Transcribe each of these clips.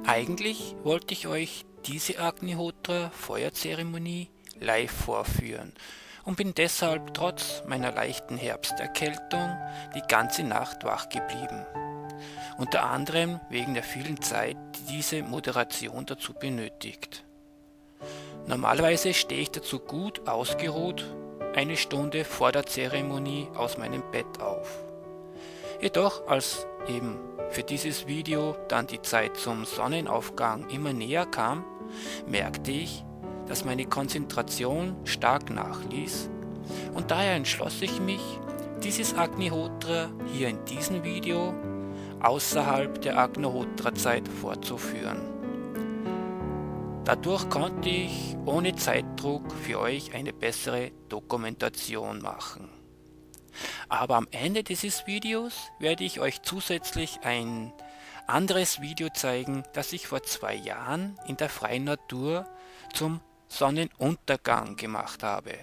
Eigentlich wollte ich euch diese Agnihotra Feuerzeremonie live vorführen und bin deshalb trotz meiner leichten Herbsterkältung die ganze Nacht wach geblieben. Unter anderem wegen der vielen Zeit, die diese Moderation dazu benötigt. Normalerweise stehe ich dazu gut ausgeruht eine Stunde vor der Zeremonie aus meinem Bett auf. Jedoch, als eben für dieses Video dann die Zeit zum Sonnenaufgang immer näher kam, merkte ich, dass meine Konzentration stark nachließ und daher entschloss ich mich, dieses Agnihotra hier in diesem Video außerhalb der Agnihotra-Zeit fortzuführen. Dadurch konnte ich ohne Zeitdruck für euch eine bessere Dokumentation machen. Aber am Ende dieses Videos werde ich euch zusätzlich ein anderes Video zeigen, das ich vor 2 Jahren in der freien Natur zum Sonnenuntergang gemacht habe.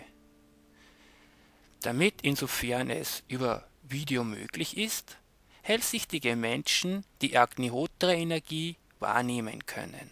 Damit, insofern es über Video möglich ist, hellsichtige Menschen die Agnihotra-Energie wahrnehmen können.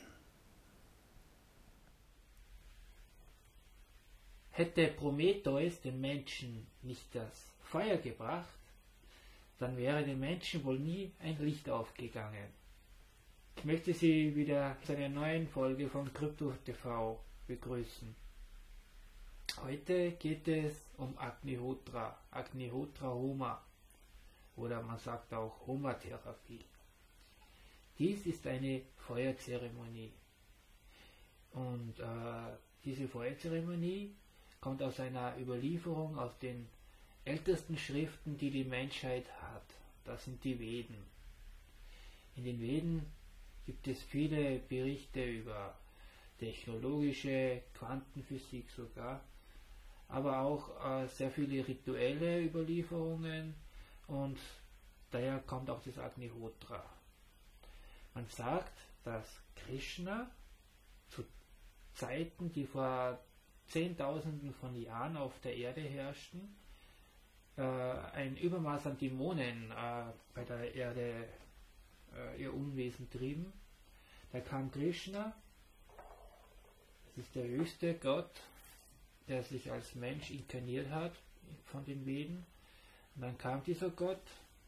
Hätte Prometheus den Menschen nicht das Feuer gebracht, dann wäre den Menschen wohl nie ein Licht aufgegangen. Ich möchte Sie wieder zu einer neuen Folge von Krypto TV begrüßen. Heute geht es um Agnihotra, Agnihotra Homa oder man sagt auch Homa-Therapie. Dies ist eine Feuerzeremonie und diese Feuerzeremonie kommt aus einer Überlieferung aus den ältesten Schriften, die die Menschheit hat. Das sind die Veden. In den Veden gibt es viele Berichte über technologische Quantenphysik sogar, aber auch sehr viele rituelle Überlieferungen und daher kommt auch das Agnihotra. Man sagt, dass Krishna zu Zeiten, die vor Zehntausenden von Jahren auf der Erde herrschten, ein Übermaß an Dämonen bei der Erde ihr Unwesen trieben. Da kam Krishna, das ist der höchste Gott, der sich als Mensch inkarniert hat von den Veden. Und dann kam dieser Gott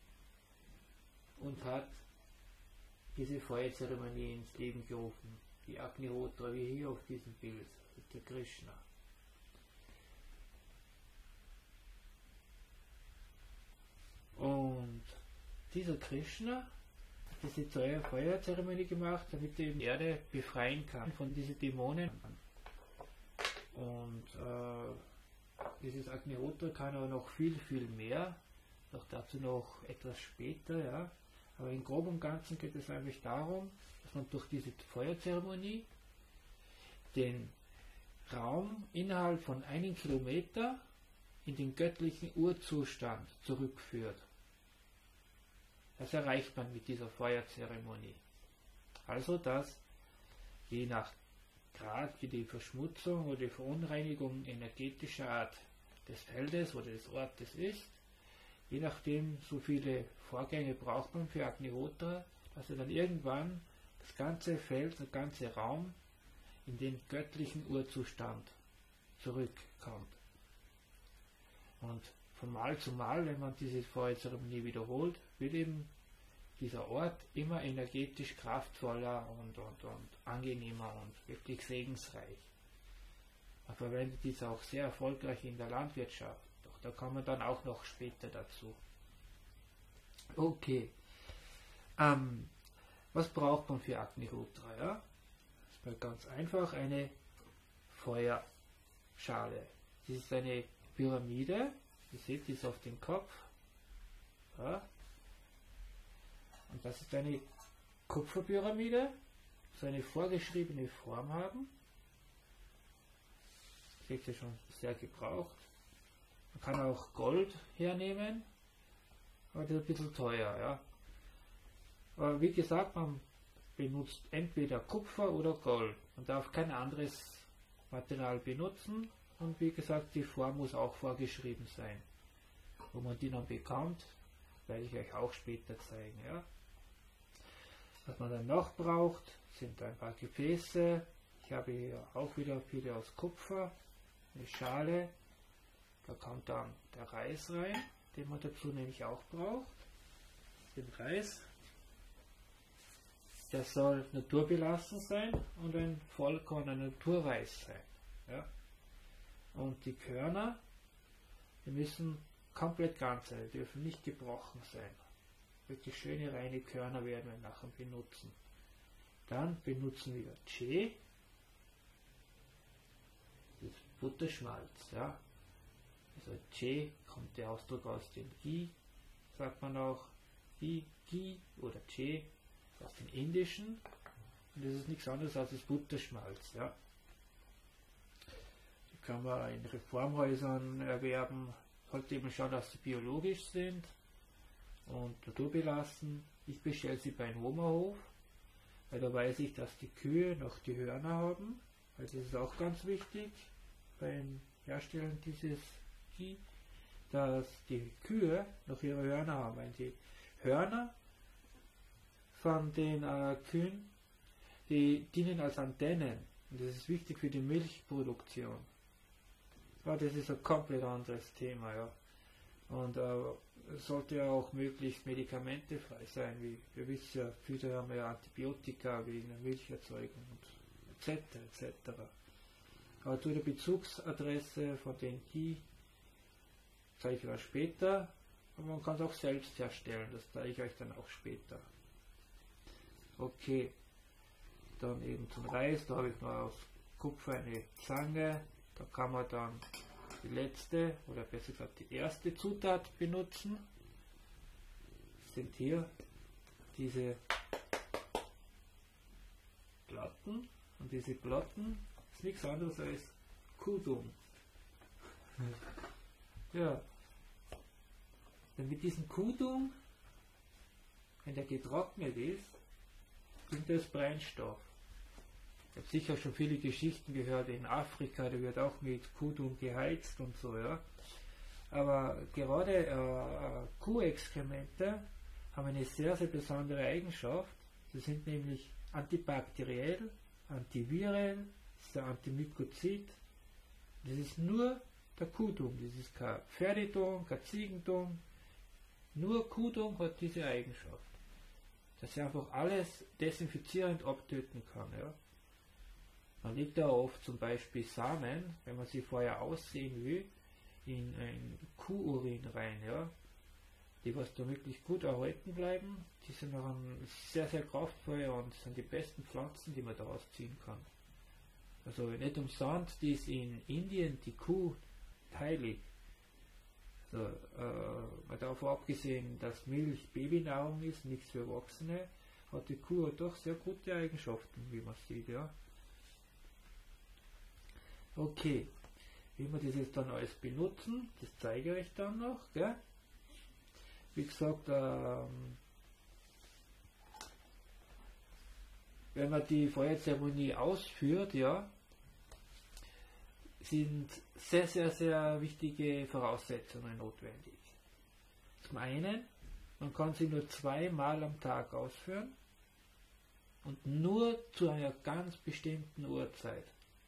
und hat diese Feuerzeremonie ins Leben gerufen, die Agnihotra, wie hier auf diesem Bild, das ist der Krishna. Und dieser Krishna hat diese Feuerzeremonie gemacht, damit er die Erde befreien kann von diesen Dämonen. Und dieses Agnihotra kann aber noch viel mehr, doch dazu noch etwas später, ja. Aber im Groben und Ganzen geht es eigentlich darum, dass man durch diese Feuerzeremonie den Raum innerhalb von 1 Kilometer in den göttlichen Urzustand zurückführt. Das erreicht man mit dieser Feuerzeremonie. Also dass je nach Grad wie die Verschmutzung oder die Verunreinigung energetischer Art des Feldes oder des Ortes ist, je nachdem so viele Vorgänge braucht man für Agnihotra, dass er dann irgendwann das ganze Feld, der ganze Raum in den göttlichen Urzustand zurückkommt. Und von Mal zu Mal, wenn man diese Feuerzeremonie wiederholt, wird eben dieser Ort immer energetisch kraftvoller und angenehmer und wirklich segensreich. Man verwendet dies auch sehr erfolgreich in der Landwirtschaft, doch da kommen wir dann auch noch später dazu. Okay, was braucht man für Agnihotra? Ja? Das ist ganz einfach eine Feuerschale. Das ist eine Pyramide. Ihr seht, die ist auf dem Kopf. Ja. Und das ist eine Kupferpyramide, so eine vorgeschriebene Form haben. Seht ihr schon, sehr gebraucht. Man kann auch Gold hernehmen, aber das ist ein bisschen teuer. Ja. Aber wie gesagt, man benutzt entweder Kupfer oder Gold. Man darf kein anderes Material benutzen. Und wie gesagt, die Form muss auch vorgeschrieben sein. Wo man die dann bekommt, werde ich euch auch später zeigen. Ja? Was man dann noch braucht sind ein paar Gefäße. Ich habe hier auch wieder viele aus Kupfer, eine Schale. Da kommt dann der Reis rein, den man dazu nämlich auch braucht. Den Reis. Der soll naturbelassen sein und ein vollkommener Naturreis sein. Ja? Und die Körner, die müssen komplett ganz sein, die dürfen nicht gebrochen sein. Wirklich schöne reine Körner werden wir nachher benutzen. Dann benutzen wir Che, das Butterschmalz. Ja? Also Che kommt der Ausdruck aus dem Ghee, sagt man auch Ghee oder Che aus dem Indischen. Und das ist nichts anderes als das Butterschmalz. Ja? Die kann man in Reformhäusern erwerben. Sollte eben schauen, dass sie biologisch sind und naturbelassen. Ich bestelle sie beim Homerhof, weil da weiß ich, dass die Kühe noch die Hörner haben. Also das ist auch ganz wichtig beim Herstellen dieses Ghee, dass die Kühe noch ihre Hörner haben. Weil die Hörner von den Kühen, die dienen als Antennen. Und das ist wichtig für die Milchproduktion. Ja, das ist ein komplett anderes Thema. Ja. Und sollte ja auch möglichst medikamentefrei sein. Wie wir wissen ja, viele haben ja Antibiotika wegen der Milcherzeugung und etc. etc. Aber zu der Bezugsadresse von den Ghee zeige ich euch später. Aber man kann es auch selbst herstellen. Das zeige ich euch dann auch später. Okay, dann eben zum Reis, da habe ich noch aus Kupfer eine Zange, da kann man dann die letzte oder besser gesagt die erste Zutat benutzen. Das sind hier diese Platten und diese Platten ist nichts anderes als Kudung. Ja, denn mit diesem Kudung, wenn der getrocknet ist, sind das Brennstoff. Ich habe sicher schon viele Geschichten gehört, in Afrika, da wird auch mit Kudung geheizt und so, ja. Aber gerade Kuhexkremente haben eine sehr, sehr besondere Eigenschaft. Sie sind nämlich antibakteriell, antivirell, das ist ein Antimykozid. Das ist nur der Kudung, das ist kein Pferdedung, kein Ziegendung. Nur Kudung hat diese Eigenschaft, dass sie einfach alles desinfizierend abtöten kann. Ja. Man legt da oft zum Beispiel Samen, wenn man sie vorher aussehen will, in ein Kuhurin rein. Ja. Die, was da wirklich gut erhalten bleiben, die sind auch sehr, sehr kraftvoll und sind die besten Pflanzen, die man daraus ziehen kann. Also nicht umsonst ist in Indien die Kuh heilig. Also, mal davon abgesehen, dass Milch Babynahrung ist, nichts für Erwachsene, hat die Kuh doch sehr gute Eigenschaften, wie man sieht. Ja. Okay, wie wir das jetzt dann alles benutzen, das zeige ich euch dann noch. Gell? Wie gesagt, wenn man die Feuerzeremonie ausführt, ja, sind sehr, sehr, sehr wichtige Voraussetzungen notwendig. Zum einen, man kann sie nur 2-mal am Tag ausführen und nur zu einer ganz bestimmten Uhrzeit.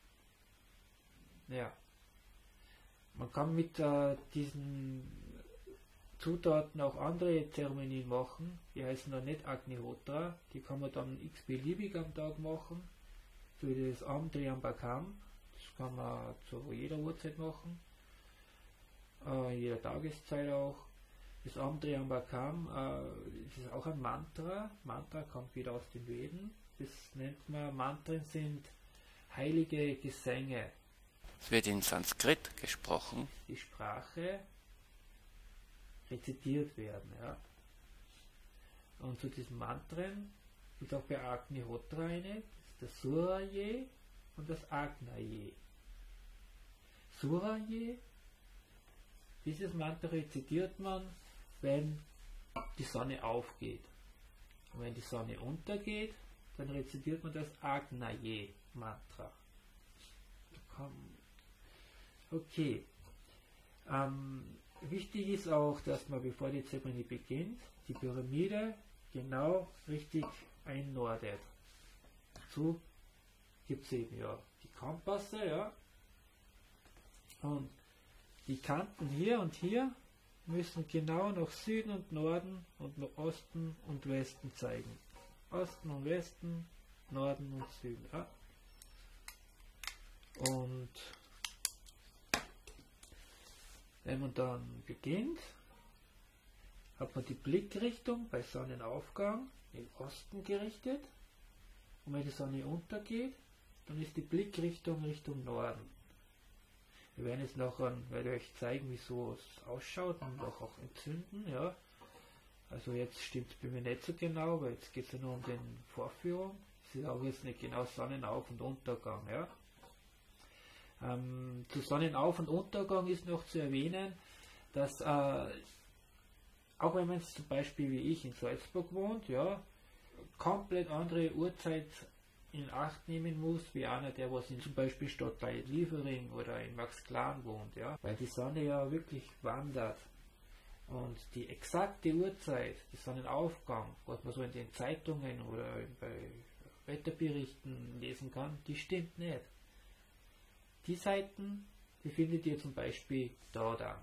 Ja. Man kann mit diesen Zutaten auch andere Zeremonien machen, die heißen dann nicht Agnihotra, die kann man dann x-beliebig am Tag machen, so wie das Am Triambakam, das kann man zu jeder Uhrzeit machen, jeder Tageszeit auch. Das Am Triambakam ist auch ein Mantra, Mantra kommt wieder aus den Veden, das nennt man, Mantren sind heilige Gesänge. Es wird in Sanskrit gesprochen. Die Sprache rezitiert werden. Ja. Und zu diesen Mantren gibt auch bei Agnihotra eine, das ist das Suraye und das Agnaye. Suraye, dieses Mantra rezitiert man, wenn die Sonne aufgeht. Und wenn die Sonne untergeht, dann rezitiert man das Agnaye Mantra. Okay. Wichtig ist auch, dass man, bevor die Zeremonie beginnt, die Pyramide genau richtig einnordet. dazu gibt es eben ja die Kompasse, ja. Und die Kanten hier und hier müssen genau nach Süden und Norden und nach Osten und Westen zeigen. Osten und Westen, Norden und Süden. Ja. Und wenn man dann beginnt, hat man die Blickrichtung bei Sonnenaufgang im Osten gerichtet. Und wenn die Sonne untergeht, dann ist die Blickrichtung Richtung Norden. Wir werden jetzt nachher, werde euch zeigen, wie so es ausschaut und auch entzünden. Ja. Also jetzt stimmt es bei mir nicht so genau, weil jetzt geht es ja nur um den Vorführung. Es ist auch jetzt nicht genau Sonnenauf- und Untergang. Ja. Zu Sonnenauf- und Untergang ist noch zu erwähnen, dass auch wenn man jetzt zum Beispiel wie ich in Salzburg wohnt, ja, komplett andere Uhrzeit in Acht nehmen muss, wie einer, der was in zum Beispiel Stadtteil Liefering oder in Maxklan wohnt, ja, weil die Sonne ja wirklich wandert und die exakte Uhrzeit, die Sonnenaufgang, was man so in den Zeitungen oder bei Wetterberichten lesen kann, die stimmt nicht. Die Seiten, die findet ihr zum Beispiel da dann.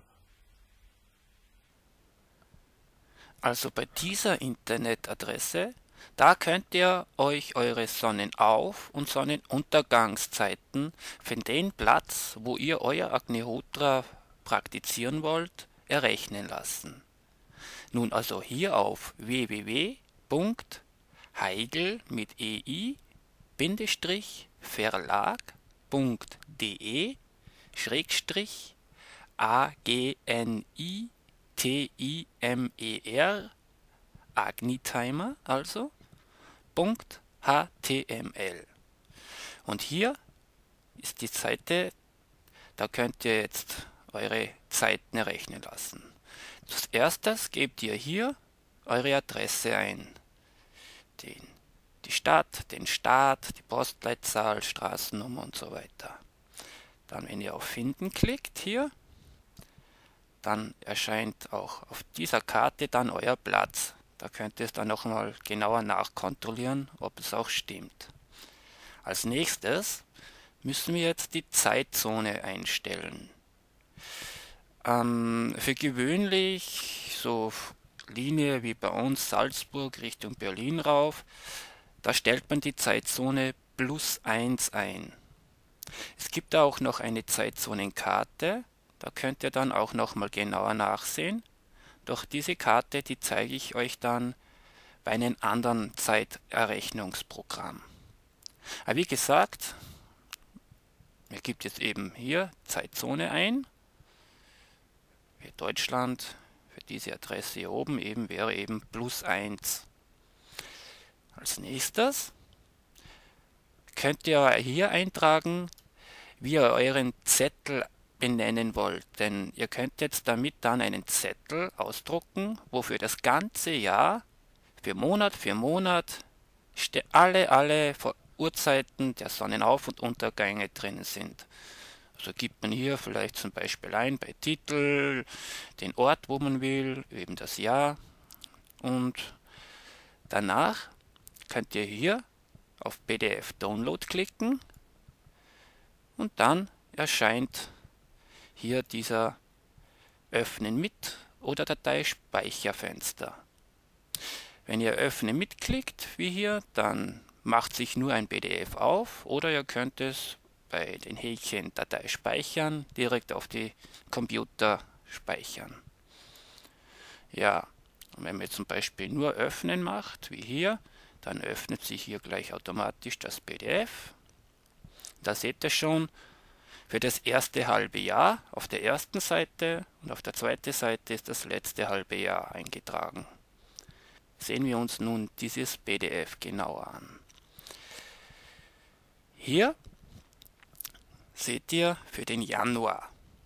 Also bei dieser Internetadresse, da könnt ihr euch eure Sonnenauf- und Sonnenuntergangszeiten für den Platz, wo ihr euer Agnihotra praktizieren wollt, errechnen lassen. Nun also hier auf www.heigl mit ei-verlag.de/AGNITIMER Agnitimer also .html. Und hier ist die Seite, da könnt ihr jetzt eure Zeiten errechnen lassen. Als erstes gebt ihr hier eure Adresse ein. Die Stadt, den Staat, die Postleitzahl, Straßennummer und so weiter. Dann, wenn ihr auf Finden klickt hier, dann erscheint auch auf dieser Karte dann euer Platz. Da könnt ihr es dann nochmal genauer nachkontrollieren, ob es auch stimmt. Als nächstes müssen wir jetzt die Zeitzone einstellen. Für gewöhnlich, so Linie wie bei uns Salzburg Richtung Berlin rauf, da stellt man die Zeitzone +1 ein. Es gibt auch noch eine Zeitzonenkarte, da könnt ihr dann auch nochmal genauer nachsehen. Doch diese Karte, die zeige ich euch dann bei einem anderen Zeiterrechnungsprogramm. Aber wie gesagt, ihr gebt jetzt eben hier Zeitzone ein. Für Deutschland, für diese Adresse hier oben eben wäre eben +1. Als nächstes könnt ihr hier eintragen, wie ihr euren Zettel benennen wollt, denn ihr könnt jetzt damit dann einen Zettel ausdrucken, wo für das ganze Jahr, für Monat alle Uhrzeiten der Sonnenauf- und Untergänge drin sind. Also gibt man hier vielleicht zum Beispiel ein bei Titel, den Ort, wo man will, eben das Jahr, und danach könnt ihr hier auf PDF Download klicken und dann erscheint hier dieser Öffnen mit oder Dateispeicherfenster. Wenn ihr Öffnen mitklickt, wie hier, dann macht sich nur ein PDF auf oder ihr könnt es bei den Häkchen Datei speichern direkt auf die Computer speichern. Ja, und wenn man jetzt zum Beispiel nur Öffnen macht, wie hier, dann öffnet sich hier gleich automatisch das PDF. Da seht ihr schon, für das erste halbe Jahr auf der ersten Seite und auf der zweiten Seite ist das letzte halbe Jahr eingetragen. Sehen wir uns nun dieses PDF genauer an. Hier seht ihr für den Januar.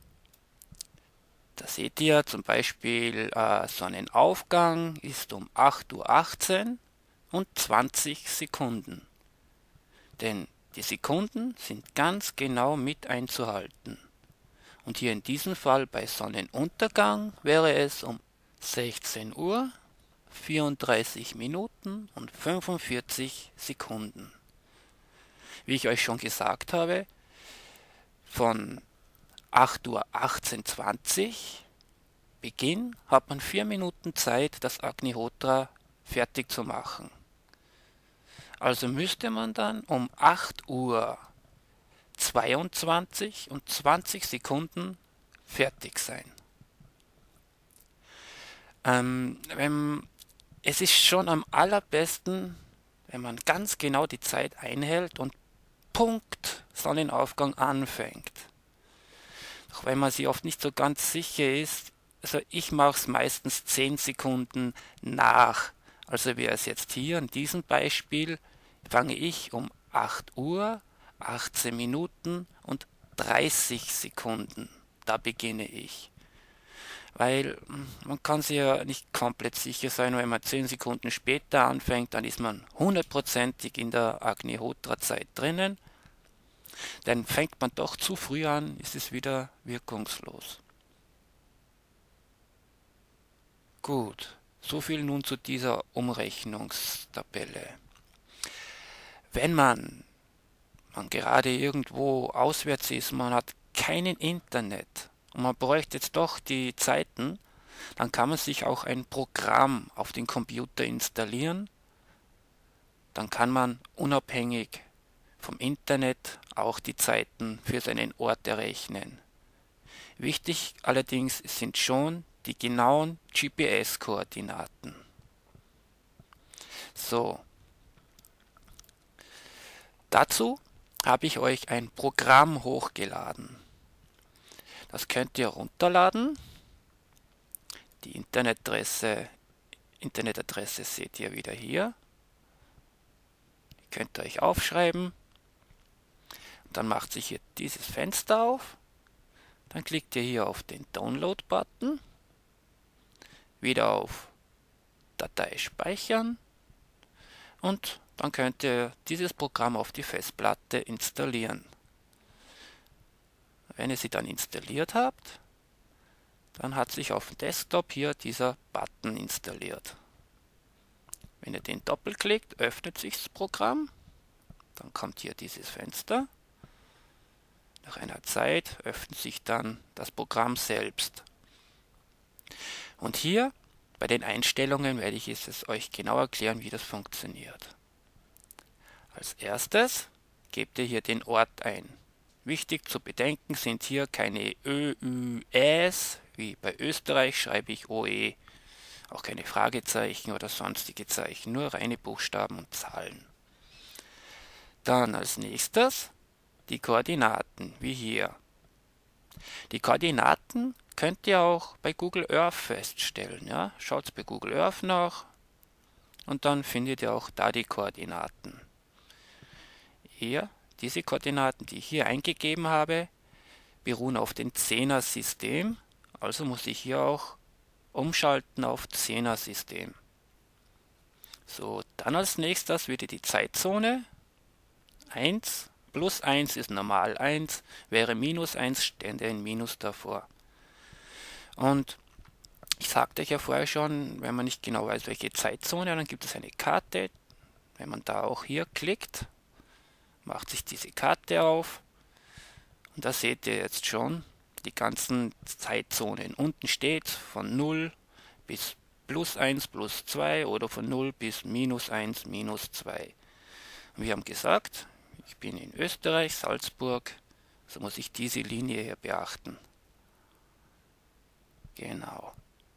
Da seht ihr zum Beispiel, Sonnenaufgang ist um 8:18 Uhr und 20 Sekunden. Denn die Sekunden sind ganz genau mit einzuhalten. Und hier in diesem Fall bei Sonnenuntergang wäre es um 16 Uhr, 34 Minuten und 45 Sekunden. Wie ich euch schon gesagt habe, von 8 Uhr 18:20 Beginn hat man 4 Minuten Zeit, das Agnihotra fertig zu machen. Also müsste man dann um 8 Uhr 22 und 20 Sekunden fertig sein. Es ist schon am allerbesten, wenn man ganz genau die Zeit einhält und Punkt Sonnenaufgang anfängt. Auch wenn man sich oft nicht so ganz sicher ist, also ich mache es meistens 10 Sekunden nach. Also wäre es jetzt hier in diesem Beispiel, fange ich um 8 Uhr, 18 Minuten und 30 Sekunden. Da beginne ich. Weil man kann sich ja nicht komplett sicher sein, wenn man 10 Sekunden später anfängt, dann ist man hundertprozentig in der Agnihotra-Zeit drinnen. Denn fängt man doch zu früh an, ist es wieder wirkungslos. Gut, soviel nun zu dieser Umrechnungstabelle. Wenn man gerade irgendwo auswärts ist, man hat kein Internet und man bräuchte jetzt doch die Zeiten, dann kann man sich auch ein Programm auf den Computer installieren. Dann kann man unabhängig vom Internet auch die Zeiten für seinen Ort errechnen. Wichtig allerdings sind schon die genauen GPS-Koordinaten. So, dazu habe ich euch ein Programm hochgeladen. Das könnt ihr runterladen. Die Internetadresse seht ihr wieder hier. Die könnt ihr euch aufschreiben. Dann macht sich hier dieses Fenster auf. Dann klickt ihr hier auf den Download-Button. Wieder auf Datei speichern. Und dann könnt ihr dieses Programm auf die Festplatte installieren. Wenn ihr sie dann installiert habt, dann hat sich auf dem Desktop hier dieser Button installiert. Wenn ihr den doppelklickt, öffnet sich das Programm. Dann kommt hier dieses Fenster. Nach einer Zeit öffnet sich dann das Programm selbst. Und hier bei den Einstellungen werde ich es euch genau erklären, wie das funktioniert. Als erstes gebt ihr hier den Ort ein. Wichtig zu bedenken sind hier keine Ö, Ü, Äs, wie bei Österreich schreibe ich OE, auch keine Fragezeichen oder sonstige Zeichen, nur reine Buchstaben und Zahlen. Dann als nächstes die Koordinaten, wie hier. Die Koordinaten könnt ihr auch bei Google Earth feststellen. Ja? Schaut bei Google Earth nach und dann findet ihr auch da die Koordinaten. Hier, diese Koordinaten, die ich hier eingegeben habe, beruhen auf dem 10er-System. Also muss ich hier auch umschalten auf 10er-System. So, dann als nächstes wieder die Zeitzone. 1 plus 1 ist normal 1, wäre minus 1, stände ein Minus davor. Und ich sagte euch ja vorher schon, wenn man nicht genau weiß, welche Zeitzone, dann gibt es eine Karte. Wenn man da auch hier klickt, macht sich diese Karte auf. Und da seht ihr jetzt schon die ganzen Zeitzonen. Unten steht von 0 bis plus 1, plus 2 oder von 0 bis minus 1, minus 2. Und wir haben gesagt, ich bin in Österreich, Salzburg, so muss ich diese Linie hier beachten. Genau.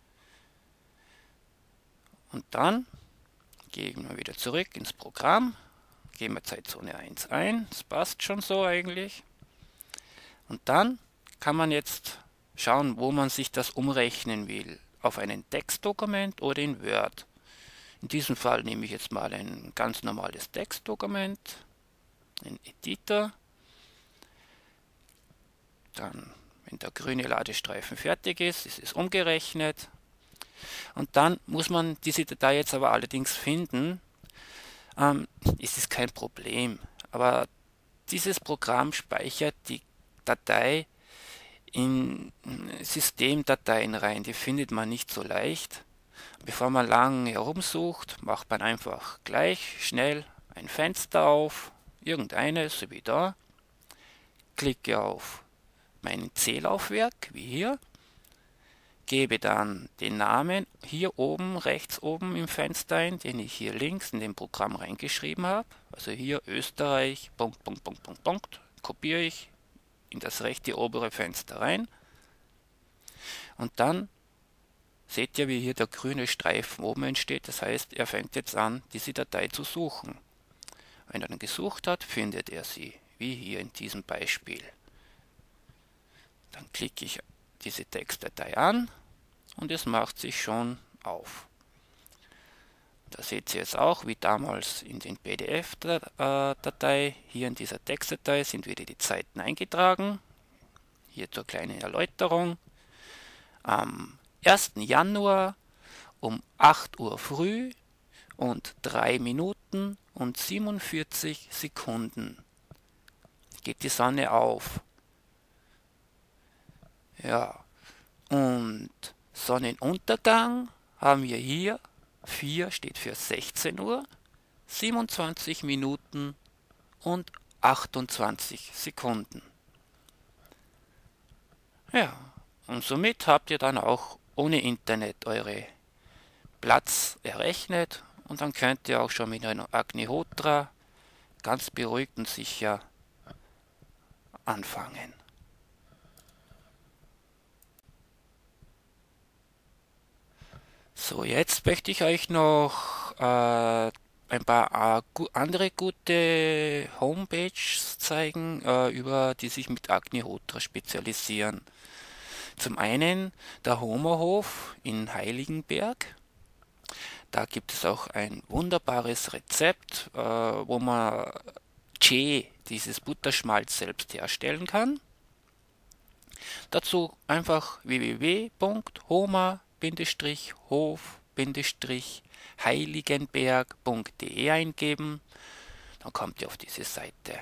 Und dann gehen wir wieder zurück ins Programm, geben wir Zeitzone 1 ein, das passt schon so eigentlich. Und dann kann man jetzt schauen, wo man sich das umrechnen will, auf ein Textdokument oder in Word. In diesem Fall nehme ich jetzt mal ein ganz normales Textdokument, einen Editor. Dann, wenn der grüne Ladestreifen fertig ist, ist es umgerechnet. Und dann muss man diese Datei jetzt aber allerdings finden. Es ist kein Problem, aber dieses Programm speichert die Datei in Systemdateien rein. Die findet man nicht so leicht. Bevor man lang herumsucht, macht man einfach gleich schnell ein Fenster auf, irgendeines, so wie da, klicke auf mein C-Laufwerk, wie hier, gebe dann den Namen hier oben, rechts oben im Fenster ein, den ich hier links in dem Programm reingeschrieben habe. Also hier Österreich, Punkt, Punkt, Punkt, Punkt, Punkt, kopiere ich in das rechte obere Fenster rein. Und dann seht ihr, wie hier der grüne Streifen oben entsteht. Das heißt, er fängt jetzt an, diese Datei zu suchen. Wenn er dann gesucht hat, findet er sie, wie hier in diesem Beispiel. Dann klicke ich diese Textdatei an und es macht sich schon auf. Da seht ihr jetzt auch, wie damals in den PDF-Datei, hier in dieser Textdatei sind wieder die Zeiten eingetragen. Hier zur kleinen Erläuterung. Am 1. Januar um 8 Uhr früh und 3 Minuten und 47 Sekunden geht die Sonne auf. Ja, und Sonnenuntergang haben wir hier, 4 steht für 16 Uhr, 27 Minuten und 28 Sekunden. Ja, und somit habt ihr dann auch ohne Internet eure Platz errechnet und dann könnt ihr auch schon mit einer Agnihotra ganz beruhigt und sicher anfangen. So, jetzt möchte ich euch noch ein paar andere gute Homepages zeigen, über die sich mit Agnihotra spezialisieren. Zum einen der Homerhof in Heiligenberg. Da gibt es auch ein wunderbares Rezept, wo man Che, dieses Butterschmalz, selbst herstellen kann. Dazu einfach www.homer-hof-heiligenberg.de eingeben, dann kommt ihr auf diese Seite.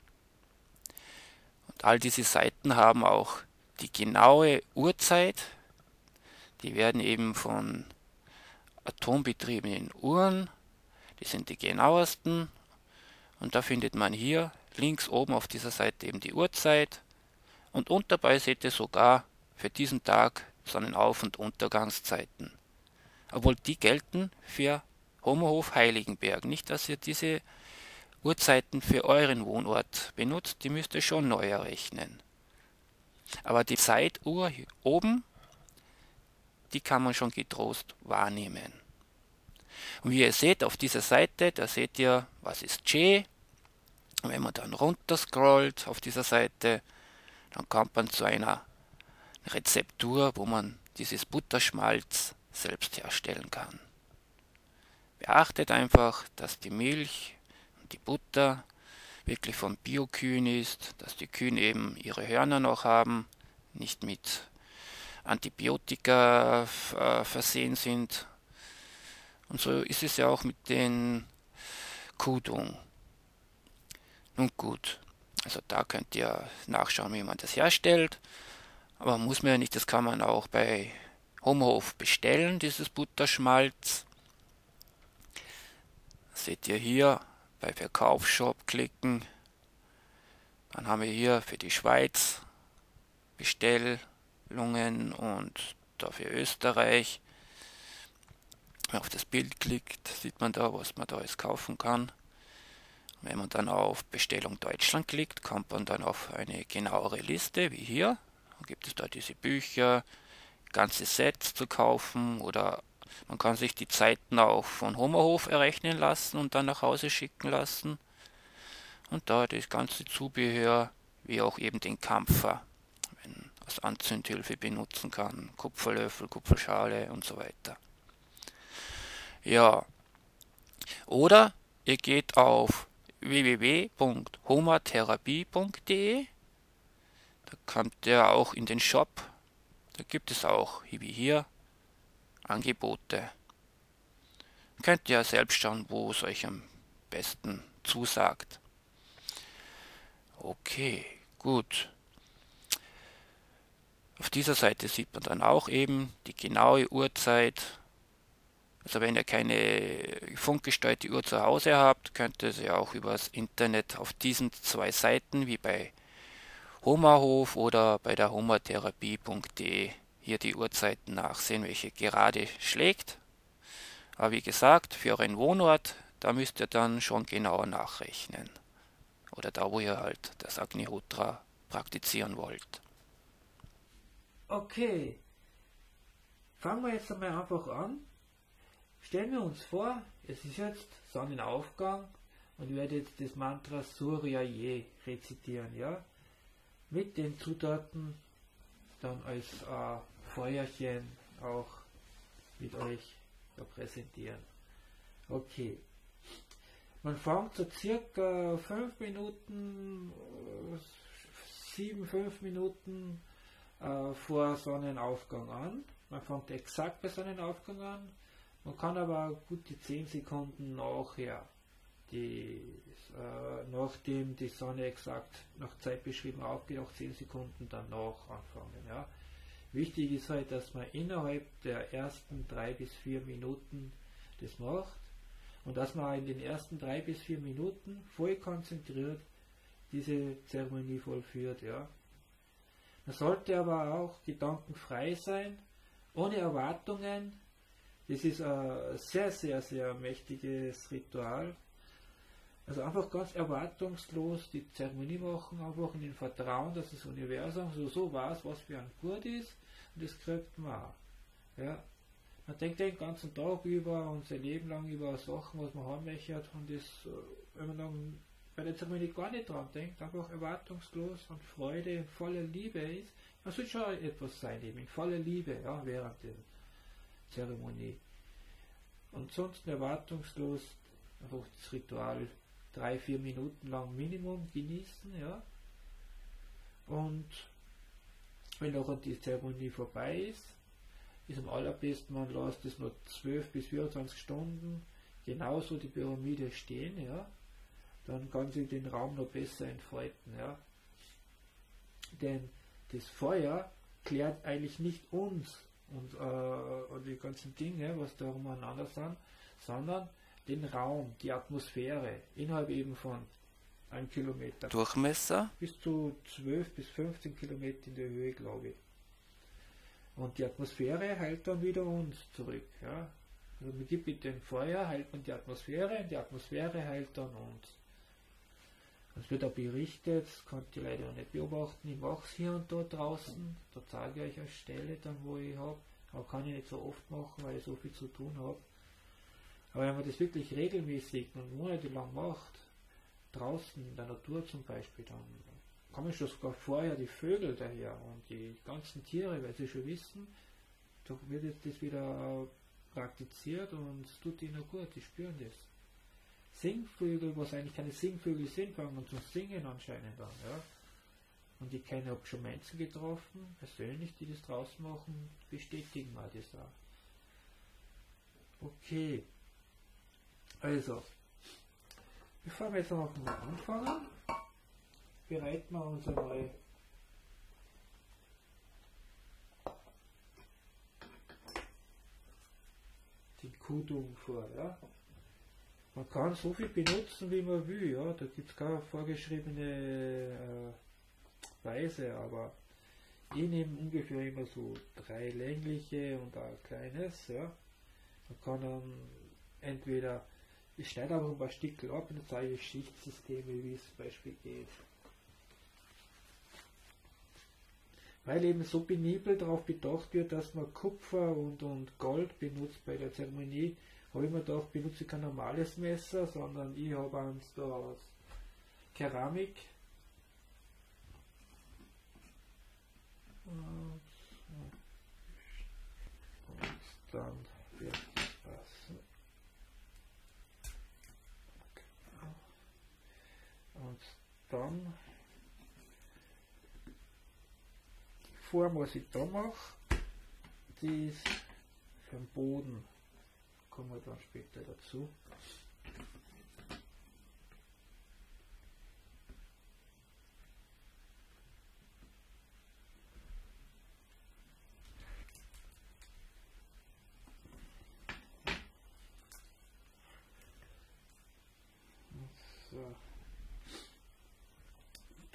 Und all diese Seiten haben auch die genaue Uhrzeit, die werden eben von atombetriebenen Uhren, die sind die genauesten, und da findet man hier links oben auf dieser Seite eben die Uhrzeit. Und dabei seht ihr sogar für diesen Tag Sonnenauf- und Untergangszeiten. Obwohl die gelten für Homerhof Heiligenberg. Nicht, dass ihr diese Uhrzeiten für euren Wohnort benutzt, die müsst ihr schon neu errechnen. Aber die Zeituhr hier oben, die kann man schon getrost wahrnehmen. Und wie ihr seht auf dieser Seite, da seht ihr, was ist Che. Und wenn man dann runter scrollt auf dieser Seite, dann kommt man zu einer Rezeptur, wo man dieses Butterschmalz selbst herstellen kann. Beachtet einfach, dass die Milch und die Butter wirklich von Biokühen ist, dass die Kühen eben ihre Hörner noch haben, nicht mit Antibiotika versehen sind. Und so ist es ja auch mit den Kuhdung. Nun gut, also da könnt ihr nachschauen, wie man das herstellt. Aber muss man ja nicht, das kann man auch bei Homerhof bestellen, dieses Butterschmalz. Das seht ihr hier, bei Verkaufsshop klicken. Dann haben wir hier für die Schweiz Bestellungen und da für Österreich. Wenn man auf das Bild klickt, sieht man da, was man da alles kaufen kann. Wenn man dann auf Bestellung Deutschland klickt, kommt man dann auf eine genauere Liste, wie hier. Dann gibt es da diese Bücher, ganze Sets zu kaufen oder man kann sich die Zeiten auch von Homerhof errechnen lassen und dann nach Hause schicken lassen. Und da das ganze Zubehör, wie auch eben den Kampfer, wenn man als Anzündhilfe benutzen kann, Kupferlöffel, Kupferschale und so weiter. Ja, oder ihr geht auf www.homatherapie.de. Da kommt ihr auch in den Shop. Da gibt es auch, wie hier, Angebote. Könnt ihr selbst schauen, wo es euch am besten zusagt. Okay, gut. Auf dieser Seite sieht man dann auch eben die genaue Uhrzeit Also wenn ihr keine funkgesteuerte Uhr zu Hause habt, könnt ihr sie auch übers Internet auf diesen zwei Seiten wie bei Homerhof oder bei der homertherapie.de hier die Uhrzeiten nachsehen, welche gerade schlägt. Aber wie gesagt, für euren Wohnort, da müsst ihr dann schon genauer nachrechnen. Oder da, wo ihr halt das Agnihotra praktizieren wollt. Okay, fangen wir jetzt einmal einfach an. Stellen wir uns vor, es ist jetzt Sonnenaufgang und ich werde jetzt das Mantra Surya Ye rezitieren, ja? Mit den Zutaten dann als Feuerchen auch mit euch präsentieren. Okay. Man fängt so circa 5 Minuten, 5 Minuten vor Sonnenaufgang an. Man fängt exakt bei Sonnenaufgang an. Man kann aber gute 10 Sekunden nachher, nachdem die Sonne exakt nach Zeit beschrieben aufgeht, auch 10 Sekunden danach anfangen. Ja. Wichtig ist halt, dass man innerhalb der ersten 3 bis 4 Minuten das macht und dass man in den ersten 3 bis 4 Minuten voll konzentriert diese Zeremonie vollführt. Ja. Man sollte aber auch gedankenfrei sein, ohne Erwartungen. Das ist ein sehr, sehr, sehr mächtiges Ritual. Also einfach ganz erwartungslos die Zeremonie machen, einfach in dem Vertrauen, dass das Universum so weiß, was für ein gut ist, und das kriegt man auch. Ja. Man denkt den ganzen Tag über und sein Leben lang über Sachen, was man haben möchte, und das, wenn man dann bei der Zeremonie gar nicht dran denkt, einfach erwartungslos und Freude, voller Liebe ist, man sollte schon etwas sein, eben in voller Liebe, ja, während der Zeremonie. Und sonst erwartungslos einfach das Ritual 3-4 Minuten lang Minimum genießen, ja. Und wenn auch die Zeremonie vorbei ist am allerbesten, man lässt es nur 12 bis 24 Stunden genauso die Pyramide stehen, ja. Dann kann sie den Raum noch besser entfalten, ja. Denn das Feuer klärt eigentlich nicht uns und die ganzen Dinge, was da umeinander sind, sondern den Raum, die Atmosphäre, innerhalb eben von 1 Kilometer. Durchmesser? Bis zu 12 bis 15 Kilometer in der Höhe, glaube ich. Und die Atmosphäre heilt dann wieder uns zurück. Ja? Also mit dem Feuer heilt man die Atmosphäre und die Atmosphäre heilt dann uns. Es wird auch berichtet, das könnt ihr leider nicht beobachten, ich mache es hier und da draußen, da zeige ich euch eine Stelle dann, wo ich habe, aber kann ich nicht so oft machen, weil ich so viel zu tun habe. Aber wenn man das wirklich regelmäßig und monatelang macht, draußen in der Natur zum Beispiel, dann kommen schon sogar vorher die Vögel daher und die ganzen Tiere, weil sie schon wissen, da wird jetzt das wieder praktiziert und es tut ihnen gut, die spüren das. Singvögel, was eigentlich keine Singvögel sind, fangen zum Singen anscheinend an. Ja? Und ich kenne, habe schon Menschen getroffen, persönlich, die das draußen machen, bestätigen mal das auch. Okay. Also, bevor wir jetzt noch mal anfangen, bereiten wir uns einmal den Kudung vor. Ja? Man kann so viel benutzen, wie man will. Ja? Da gibt es keine vorgeschriebene Weise, aber ich nehme ungefähr immer so 3 längliche und ein kleines. Ja? Man kann dann entweder, ich schneide einfach ein paar Stickel ab und dann zeige ich Schichtsysteme, wie es zum Beispiel geht. Weil eben so penibel darauf bedacht wird, dass man Kupfer und Gold benutzt bei der Zeremonie, habe ich mir gedacht, benutze ich kein normales Messer, sondern ich habe eins da aus Keramik. Und dann wird es passen. Und dann, die Form, was ich da mache, die ist für den Boden. Kommen wir dann später dazu.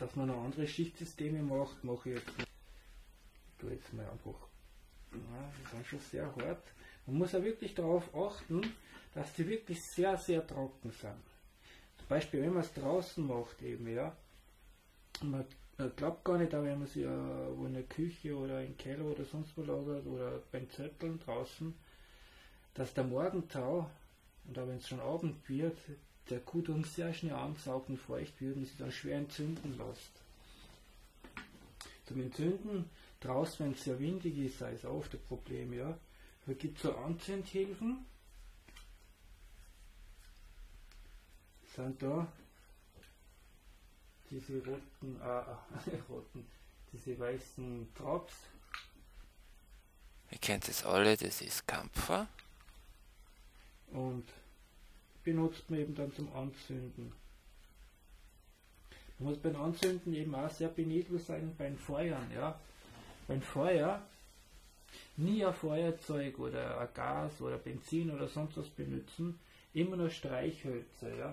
dass man noch andere Schichtsysteme macht, mache ich jetzt, tue jetzt mal einfach. Ja, die sind schon sehr hart. Man muss ja wirklich darauf achten, dass die wirklich sehr, sehr trocken sind. Zum Beispiel, wenn man es draußen macht, eben, ja, man glaubt gar nicht, aber wenn man sie wo in der Küche oder im Keller oder sonst wo lagert oder beim Zetteln draußen, dass der Morgentau, und auch wenn es schon Abend wird, der Kudung sehr schnell ansaugt und feucht wird und sich dann schwer entzünden lässt. Zum Entzünden draußen, wenn es sehr windig ist, sei es oft ein Problem, ja. Da gibt es so Anzündhilfen. Sind da diese roten, diese weißen Drops. Ihr kennt es alle, das ist Kampfer. Und benutzt man eben dann zum Anzünden. Man muss beim Anzünden eben auch sehr penibel sein beim Feuern. Ja? Beim Feuer nie ein Feuerzeug oder ein Gas oder Benzin oder sonst was benutzen, immer nur Streichhölzer. Ja?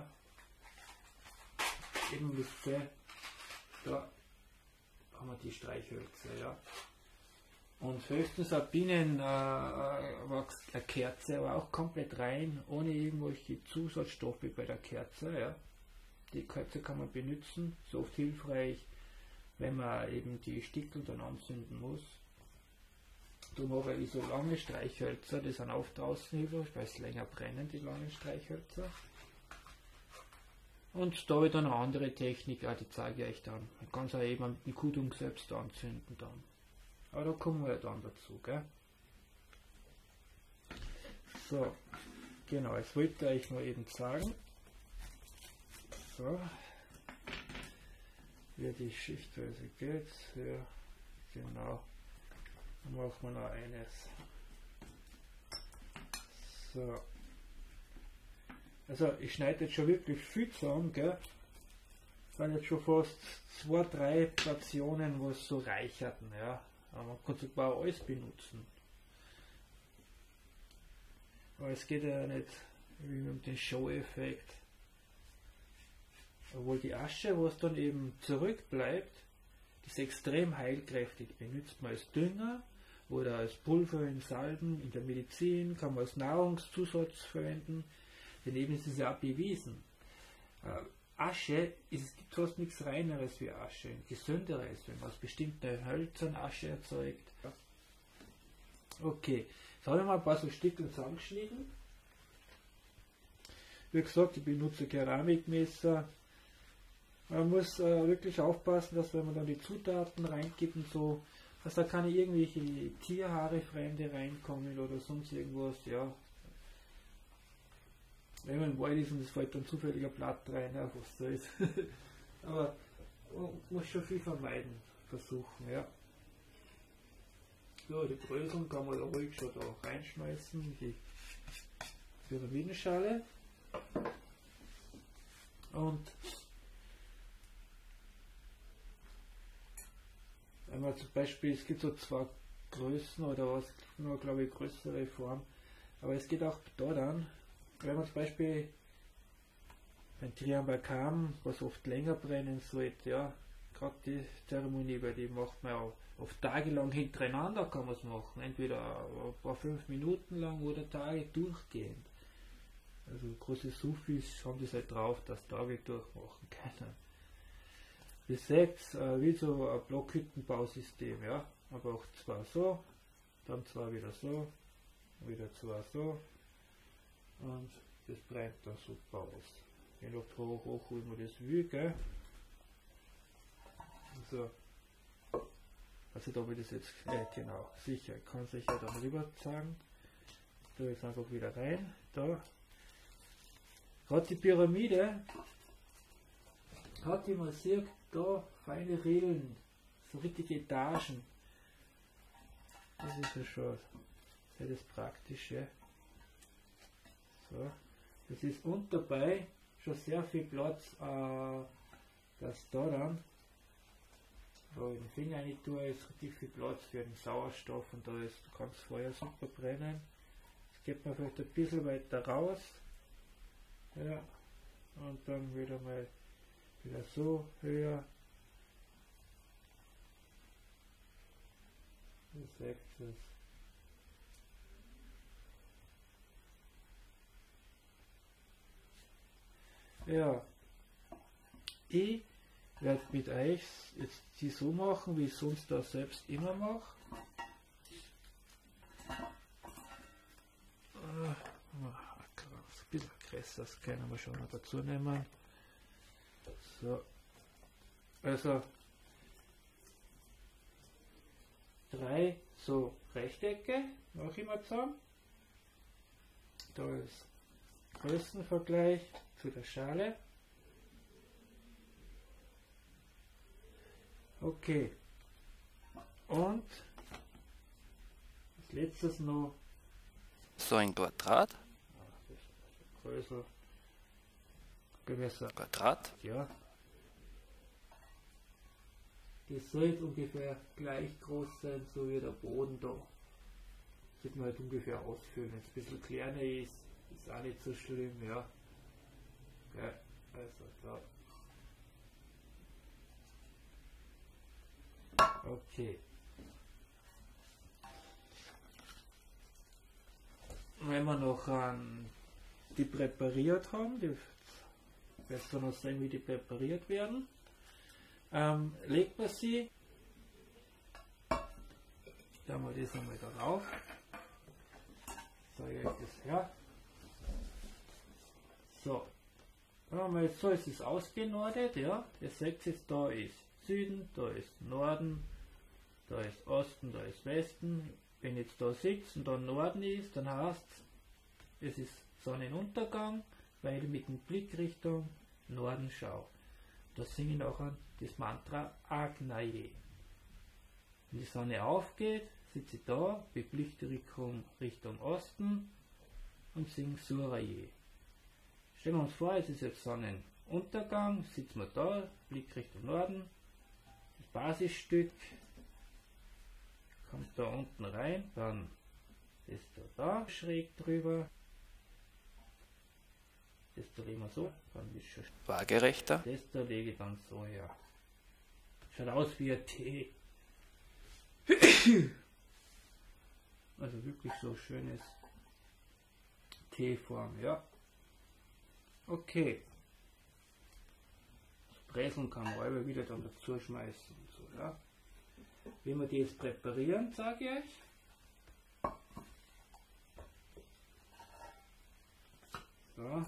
Eben diese, da haben wir die Streichhölzer. Ja? Und höchstens eine Bienenwachs-Kerze, aber auch komplett rein, ohne irgendwelche Zusatzstoffe bei der Kerze. Ja. Die Kerze kann man benutzen, ist oft hilfreich, wenn man eben die Stickel dann anzünden muss. Darum habe ich so lange Streichhölzer, die sind oft draußen hilfreich, weil es länger brennen, die langen Streichhölzer. Und da habe ich dann eine andere Technik, die zeige ich euch dann. Man kann es auch eben mit dem Kudung selbst anzünden dann. Aber da kommen wir ja dann dazu, gell? So, genau, jetzt wollte ich nur eben sagen, so, wie die Schichtweise geht, ja, genau, dann machen wir noch eines. So, also ich schneide jetzt schon wirklich viel zusammen, gell? Es waren jetzt schon fast 2-3 Portionen, wo es so reicherten, ja. Aber man kann sogar alles benutzen. Aber es geht ja nicht wie um den Show-Effekt. Obwohl die Asche, was dann eben zurückbleibt, ist extrem heilkräftig. Benutzt man als Dünger oder als Pulver in Salben, in der Medizin, kann man als Nahrungszusatz verwenden. Denn eben ist es ja auch bewiesen. Asche, es gibt fast nichts reineres wie Asche, gesünderes, wenn man aus bestimmten Hölzern Asche erzeugt. Okay, jetzt habe ich mal ein paar so Stücke zusammengeschnitten. Wie gesagt, ich benutze Keramikmesser. Man muss wirklich aufpassen, dass wenn man dann die Zutaten reingibt und so, dass da keine irgendwelche Tierhaare Fremde reinkommen oder sonst irgendwas, ja. Wenn man im Wald ist und es fällt dann zufälliger Blatt rein, ja, was so ist. Aber man muss schon viel vermeiden, versuchen, ja. Ja, die Bröseln kann man ruhig schon da reinschmeißen, die Pyramidenschale. Und wenn man zum Beispiel, es gibt so 2 Größen oder was, nur glaube ich größere Form, aber es geht auch da dann, wenn man zum Beispiel ein Triambakam, was oft länger brennen sollte, ja, gerade die Zeremonie, weil die macht man auch oft tagelang hintereinander, kann man es machen, entweder ein paar 5 Minuten lang oder Tage durchgehend. Also große Sufis haben das halt drauf, dass Tage durchmachen können. Bis 6, wie so ein Blockhüttenbausystem, ja, aber auch 2 so, dann 2 wieder so, wieder 2 so. Und das brennt dann super aus. Je nach hoch wie man das will, gell? So. Also da will ich das jetzt, genau, sicher, ich kann sicher dann rüber zeigen. Da jetzt einfach wieder rein, da. Gerade die Pyramide hat, wie man sieht, da feine Rillen, so richtige Etagen. Das ist ja schon sehr das Praktische. So, das ist und dabei schon sehr viel Platz, dass da dann, wo ich den Finger nicht tue, ist richtig viel Platz für den Sauerstoff und da ist, du kannst Feuer super brennen. Jetzt geht man vielleicht ein bisschen weiter raus, ja, und dann wieder mal wieder so höher Ihr seht es. Ja, ich werde mit euch jetzt die so machen, wie ich sonst da selbst immer mache. Ein bisschen größer, das können wir schon noch dazu nehmen. So, also 3 so Rechtecke mache ich mal zusammen. Da ist Größenvergleich zu der Schale. Okay. Und als letztes noch So ein Quadrat. größer, gewässer. Quadrat. Ja. Das sollte ungefähr gleich groß sein, so wie der Boden da. Sieht man halt ungefähr ausfüllen. Wenn es ein bisschen kleiner ist, ist auch nicht so schlimm, ja. Okay, also da. Okay. Wenn wir noch die präpariert haben, die wirst du noch sehen, wie die präpariert werden, legt man sie, da wir das einmal da drauf, zeige ich euch das her. So, so ist es ausgenordet, ja, ihr seht jetzt, da ist Süden, da ist Norden, da ist Osten, da ist Westen. Wenn jetzt da sitzt und da Norden ist, dann heißt es ist Sonnenuntergang, weil ich mit dem Blick Richtung Norden schaue. Da singe ich nachher das Mantra Agnaye. Wenn die Sonne aufgeht, sitze ich da, mit Blick Richtung Osten und singe Suraye. Stellen wir uns vor, es ist jetzt Sonnenuntergang, sitzen wir da, Blick Richtung Norden, das Basisstück kommt da unten rein, dann das da schräg drüber, das da legen wir so, dann ist schon Waagerechter. das da lege ich dann so her. Schaut aus wie ein T. Also wirklich so schönes T-Form, ja. Okay. Das Breseln kann man aber wieder dann dazu schmeißen und so, ja. Wie wir die jetzt präparieren, sage ich euch. So.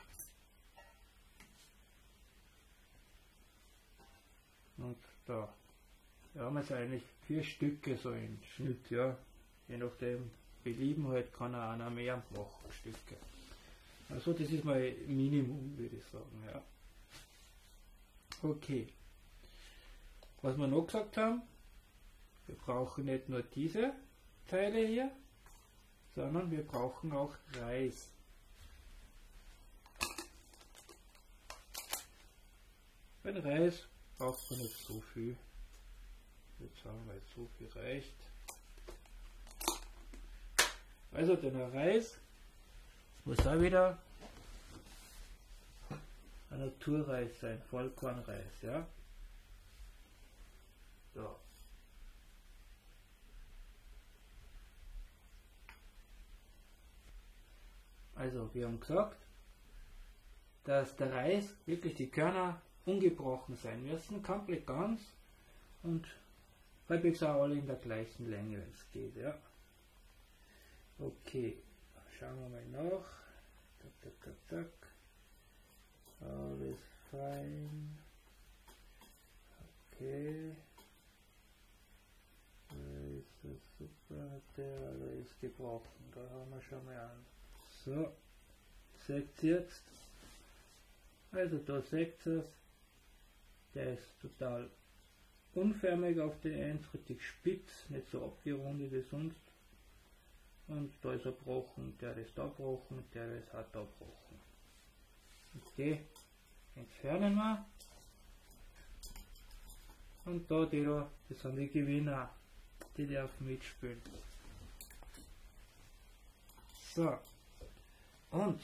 Und da. Da haben wir jetzt eigentlich 4 Stücke so in Schnitt, ja. Je nachdem, belieben halt kann er auch noch mehr machen, Stücke. Also das ist mal Minimum, würde ich sagen, ja. Okay. Was wir noch gesagt haben, wir brauchen nicht nur diese Teile hier, sondern wir brauchen auch Reis. Beim Reis braucht man nicht so viel. Jetzt sagen wir, so viel reicht. Also der Reis muss auch wieder ein Naturreis sein, Vollkornreis, ja. So. Also wir haben gesagt, dass der Reis wirklich die Körner ungebrochen sein müssen, komplett ganz und halbwegs auch alle in der gleichen Länge, wenn es geht, ja. Okay, schauen wir mal nach. Zack, zack, zack, zack. Alles fein. Okay. Da ist das super, der ist gebrochen, da haben wir schon mal an. So, seht ihr jetzt? Also da seht ihr es, der ist total unförmig auf den Enden, richtig spitz, nicht so abgerundet wie sonst. Und da ist er gebrochen, der ist da gebrochen, der ist hart da gebrochen. Okay, entfernen wir. Und da die da, das sind die Gewinner, die dürfen mitspielen. So, und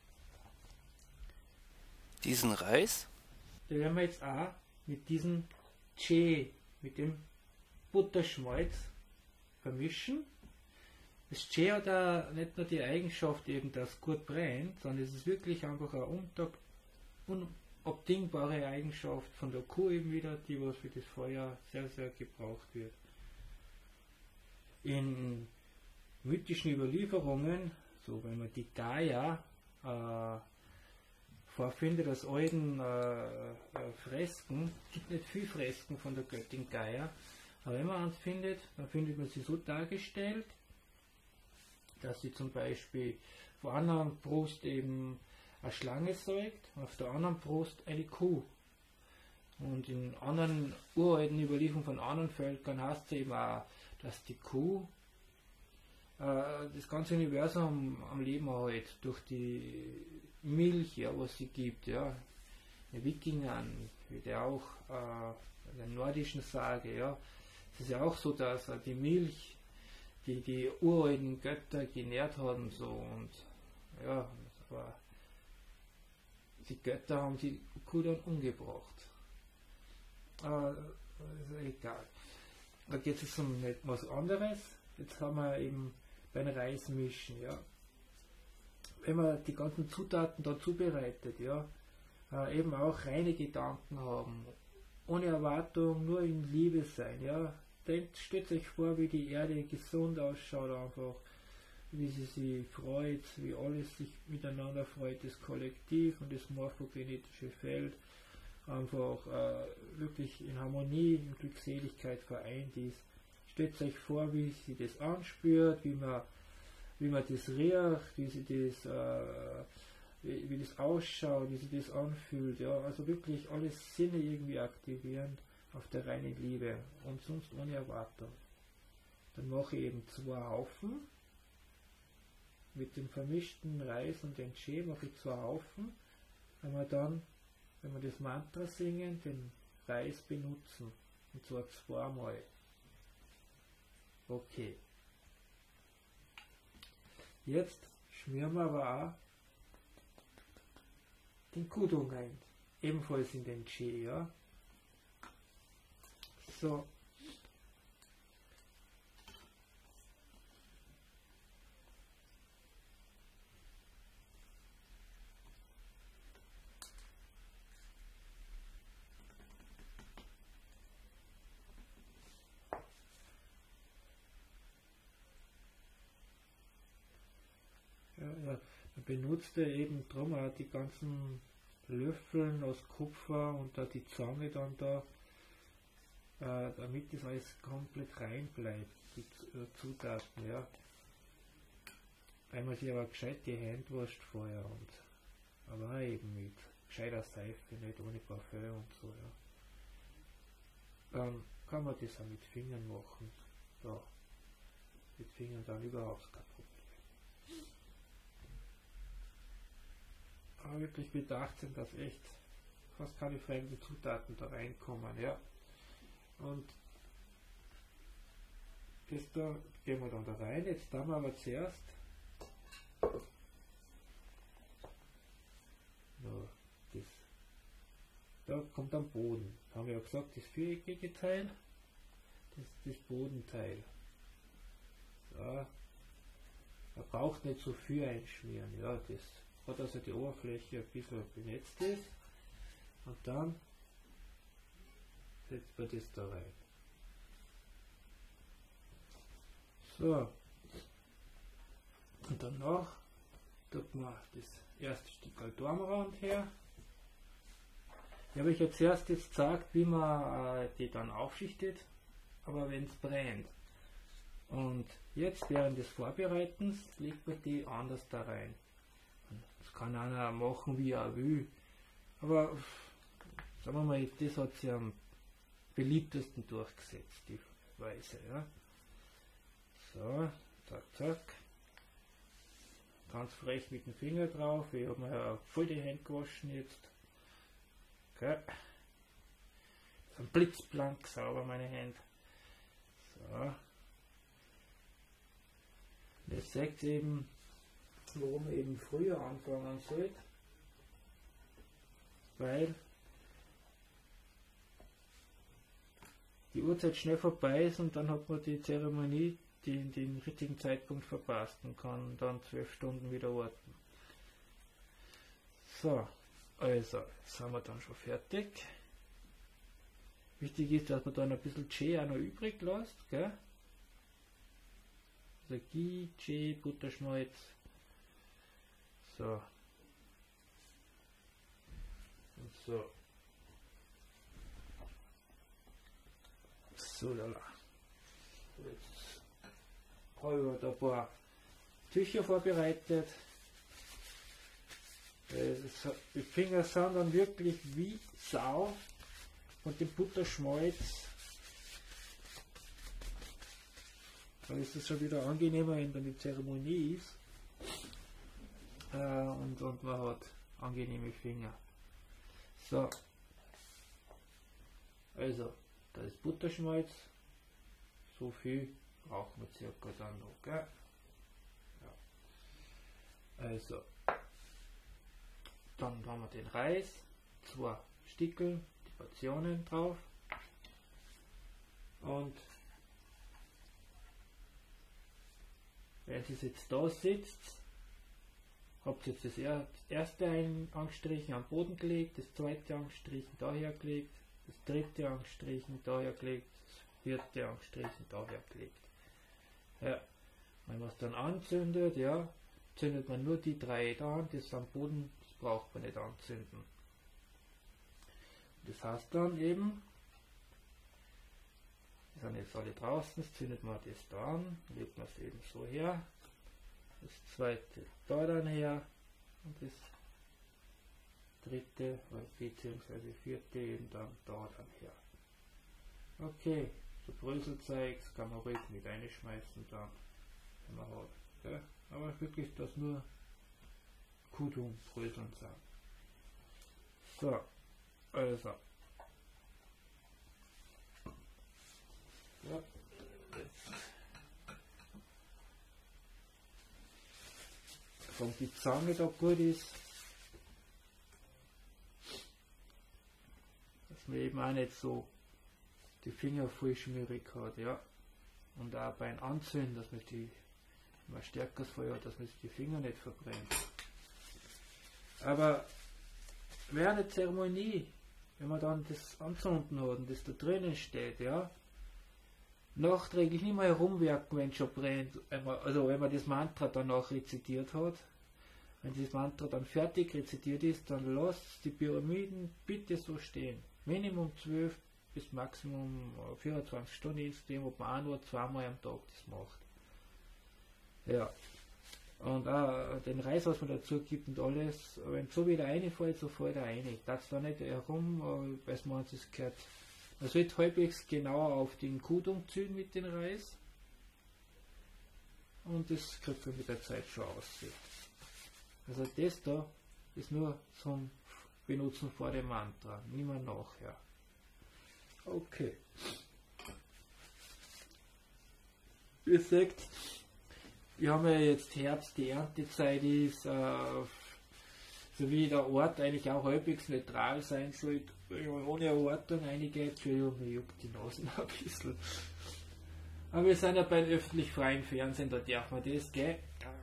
Diesen Reis da werden wir jetzt auch mit diesem Che, mit dem Butterschmalz vermischen. Das Tschä hat auch nicht nur die Eigenschaft eben, dass es gut brennt, sondern es ist wirklich einfach eine unabdingbare Eigenschaft von der Kuh eben wieder, die was für das Feuer sehr, sehr gebraucht wird. In mythischen Überlieferungen, so wenn man die Gaia vorfindet, aus alten Fresken, es gibt nicht viel Fresken von der Göttin Gaia, aber wenn man eins findet, dann findet man sie so dargestellt, dass sie zum Beispiel vor einer Brust eben eine Schlange säugt, auf der anderen Brust eine Kuh. Und in anderen uralten Überlieferungen von anderen Völkern heißt es eben auch, dass die Kuh das ganze Universum am Leben erhält, durch die Milch, ja, was sie gibt. Ja. Die Wikingern, wie der auch in der nordischen Sage, ja, es ist ja auch so, dass die Milch die uralten Götter genährt haben, so, und ja, aber die Götter haben die Kuh dann umgebracht. Aber ist egal. Da geht es um etwas anderes. Jetzt haben wir eben beim Reismischen, ja. Wenn man die ganzen Zutaten da zubereitet, ja, eben auch reine Gedanken haben, ohne Erwartung, nur in Liebe sein, ja. Stellt euch vor, wie die Erde gesund ausschaut, einfach, wie sie sich freut, wie alles sich miteinander freut, das Kollektiv und das morphogenetische Feld einfach wirklich in Harmonie, in Glückseligkeit vereint ist. Stellt euch vor, wie sie das anspürt, wie man das riecht, wie das ausschaut, wie sich das anfühlt, ja, also wirklich alle Sinne irgendwie aktivieren auf der reinen Liebe und sonst ohne Erwartung. Dann mache ich eben 2 Haufen mit dem vermischten Reis und dem Tschä, mache ich 2 Haufen, wenn wir das Mantra singen, den Reis benutzen, und zwar 2-mal. Okay. Jetzt schmieren wir aber auch den Kudung ein, ebenfalls in den Tschä, ja. So. Ja, man benutzt ja eben drum auch die ganzen Löffeln aus Kupfer und da die Zange dann da, damit das alles komplett rein bleibt, die Zutaten, ja. Einmal sich aber gescheit die Hände wascht vorher, aber auch eben mit gescheiter Seife, nicht ohne Parfüm und so, ja. Dann kann man das auch mit Fingern machen, ja. Mit Fingern dann überhaupt kein Problem. Aber wirklich bedacht sind, dass echt fast keine fremden Zutaten da reinkommen, ja. Und das da gehen wir dann da rein. Jetzt haben wir aber zuerst das. Da kommt am Boden. Haben wir ja gesagt, das viereckige Teil, das ist das Bodenteil. So. Man braucht nicht so viel einschmieren, ja, das hat also die Oberfläche ein bisschen benetzt ist. Und dann setzt man das da rein. So. Und danach tut man das erste Stück Dornrand her. Ich habe euch ja zuerst jetzt gezeigt, wie man die dann aufschichtet, aber wenn es brennt. Und jetzt während des Vorbereitens legt man die anders da rein. Das kann einer machen, wie er will. Aber sagen wir mal, das hat sich am beliebtesten durchgesetzt, die Weise. Ja. So, zack, zack. Ganz frech mit dem Finger drauf. Ich habe mir ja voll die Hände gewaschen jetzt. Okay. Ein blitzblank sauber meine Hände. So. Jetzt seht ihr eben, warum man eben früher anfangen sollte. Weil die Uhrzeit schnell vorbei ist und dann hat man die Zeremonie den richtigen Zeitpunkt verpasst und kann dann 12 Stunden wieder warten. So, also, jetzt sind wir dann schon fertig. Wichtig ist, dass man dann ein bisschen Ghee auch noch übrig lässt, gell? Also Ghee, Ghee, Butterschmalz. So. Und so. So, lala. Jetzt habe ich da ein paar Tücher vorbereitet. Die Finger sind dann wirklich wie Sau und den Butterschmalz. Dann ist es schon wieder angenehmer, wenn dann die Zeremonie ist. Und man hat angenehme Finger. So. Also, da ist Butterschmalz. So viel brauchen wir circa dann noch, gell? Ja. Also, dann haben wir den Reis, 2 Stickel, die Portionen drauf. Und wenn es jetzt da sitzt, habt ihr jetzt das erste angestrichen am Boden gelegt, das zweite angestrichen daher gelegt, das dritte angestrichen daher gelegt, das vierte angestrichen daher gelegt. Ja. Wenn man es dann anzündet, ja, zündet man nur die 3 da an, das am Boden, das braucht man nicht anzünden. Das heißt dann eben, die sind jetzt alle draußen, jetzt zündet man das da an, legt man es eben so her, das zweite da dann her und das dritte bzw. vierte eben dann da dann her. Okay, so Bröselzeugs kann man ruhig mit reinschmeißen dann, wenn man hat. Ja? Aber wirklich, dass nur Kudum-Bröseln sind. So, also. Ja, jetzt wenn die Zange da gut ist, dass man eben auch nicht so die Finger voll schmierig hat, ja. Und auch beim Anzünden, dass man die immer stärkeres Feuer hat, dass man sich die Finger nicht verbrennt. Aber während der Zeremonie, wenn man dann das anzünden hat und das da drinnen steht, ja, nachträglich nicht mehr herumwerken, wenn es schon brennt, also wenn man das Mantra danach rezitiert hat. Wenn das Mantra dann fertig rezitiert ist, dann lasst die Pyramiden bitte so stehen. Minimum 12 bis Maximum 24 Stunden, je nachdem, ob man 1 oder 2 Mal am Tag das macht. Ja. Und auch den Reis, was man dazu gibt und alles, wenn so wieder reinfällt, so fällt er rein. Das da nicht herum, weil man es gehört. Man sollte halbwegs genauer auf den Kudung ziehen mit dem Reis. Und das kriegt man mit der Zeit schon aussehen. Also das da ist nur zum Benutzen vor dem Mantra, nicht mehr nachher. Okay. Ihr seht, wir haben ja jetzt Herbst, die Erntezeit ist, so wie der Ort eigentlich auch halbwegs neutral sein sollte, ohne Erwartung einige, Entschuldigung, mir juckt die Nase ein bisschen. Aber wir sind ja beim öffentlich-freien Fernsehen, da darf man das, gell?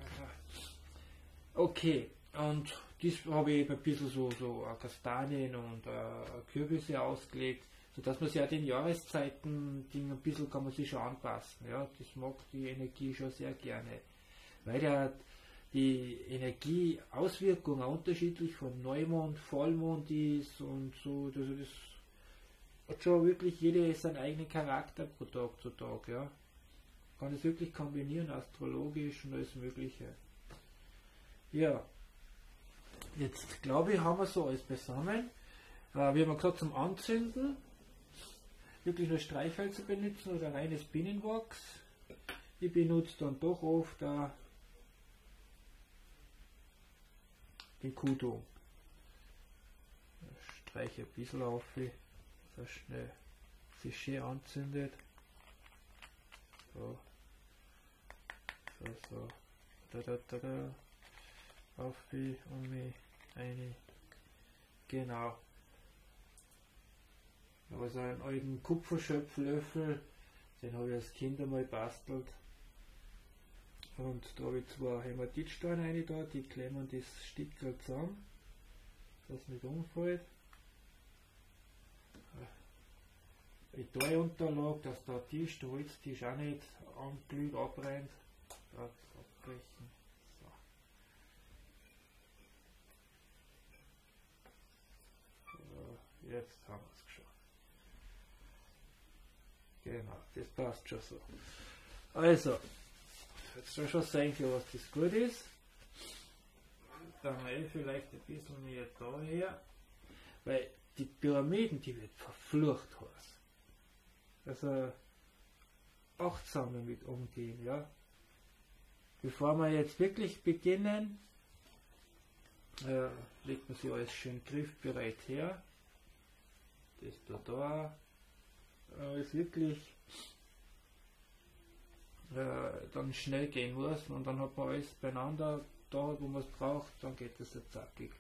Okay, und das habe ich eben ein bisschen so Kastanien und Kürbisse ausgelegt, sodass man sich auch den Jahreszeiten ein bisschen kann man sich schon anpassen. Ja, das mag die Energie schon sehr gerne. Weil ja die Energieauswirkung auch unterschiedlich von Neumond, Vollmond ist und so, also das hat schon wirklich jeder seinen eigenen Charakter pro Tag zu Tag, ja. Kann es wirklich kombinieren, astrologisch und alles Mögliche. Ja, jetzt glaube ich, haben wir so alles beisammen. Wir haben gesagt, zum Anzünden wirklich nur Streichhölzer benutzen oder reines Bienenwachs. Ich benutze dann doch oft den Kudum. Streiche ein bisschen auf, dass schnell sich schön anzündet. So. Da. Auf wie um mich eine. Genau. Also einen alten Kupferschöpflöffel, den habe ich als Kind einmal bastelt. Und da habe ich zwei Hämatitsteine rein da, die klemmen das Stickerl zusammen, dass es nicht umfällt. Betonunterlage, dass der Tisch, der Holztisch auch nicht anglüht, abbrennt. Das abbrechen. So. Jetzt haben wir es geschafft. Genau, das passt schon so. Also, jetzt soll schon sein, für was das gut ist. Dann vielleicht ein bisschen mehr daher, weil die Pyramiden, die wird verflucht heiß. Also achtsam damit umgehen, ja. Bevor wir jetzt wirklich beginnen, legt man sich alles schön griffbereit her. Das da ist wirklich dann schnell gehen muss und dann hat man alles beieinander, da wo man es braucht, dann geht das jetzt zackig.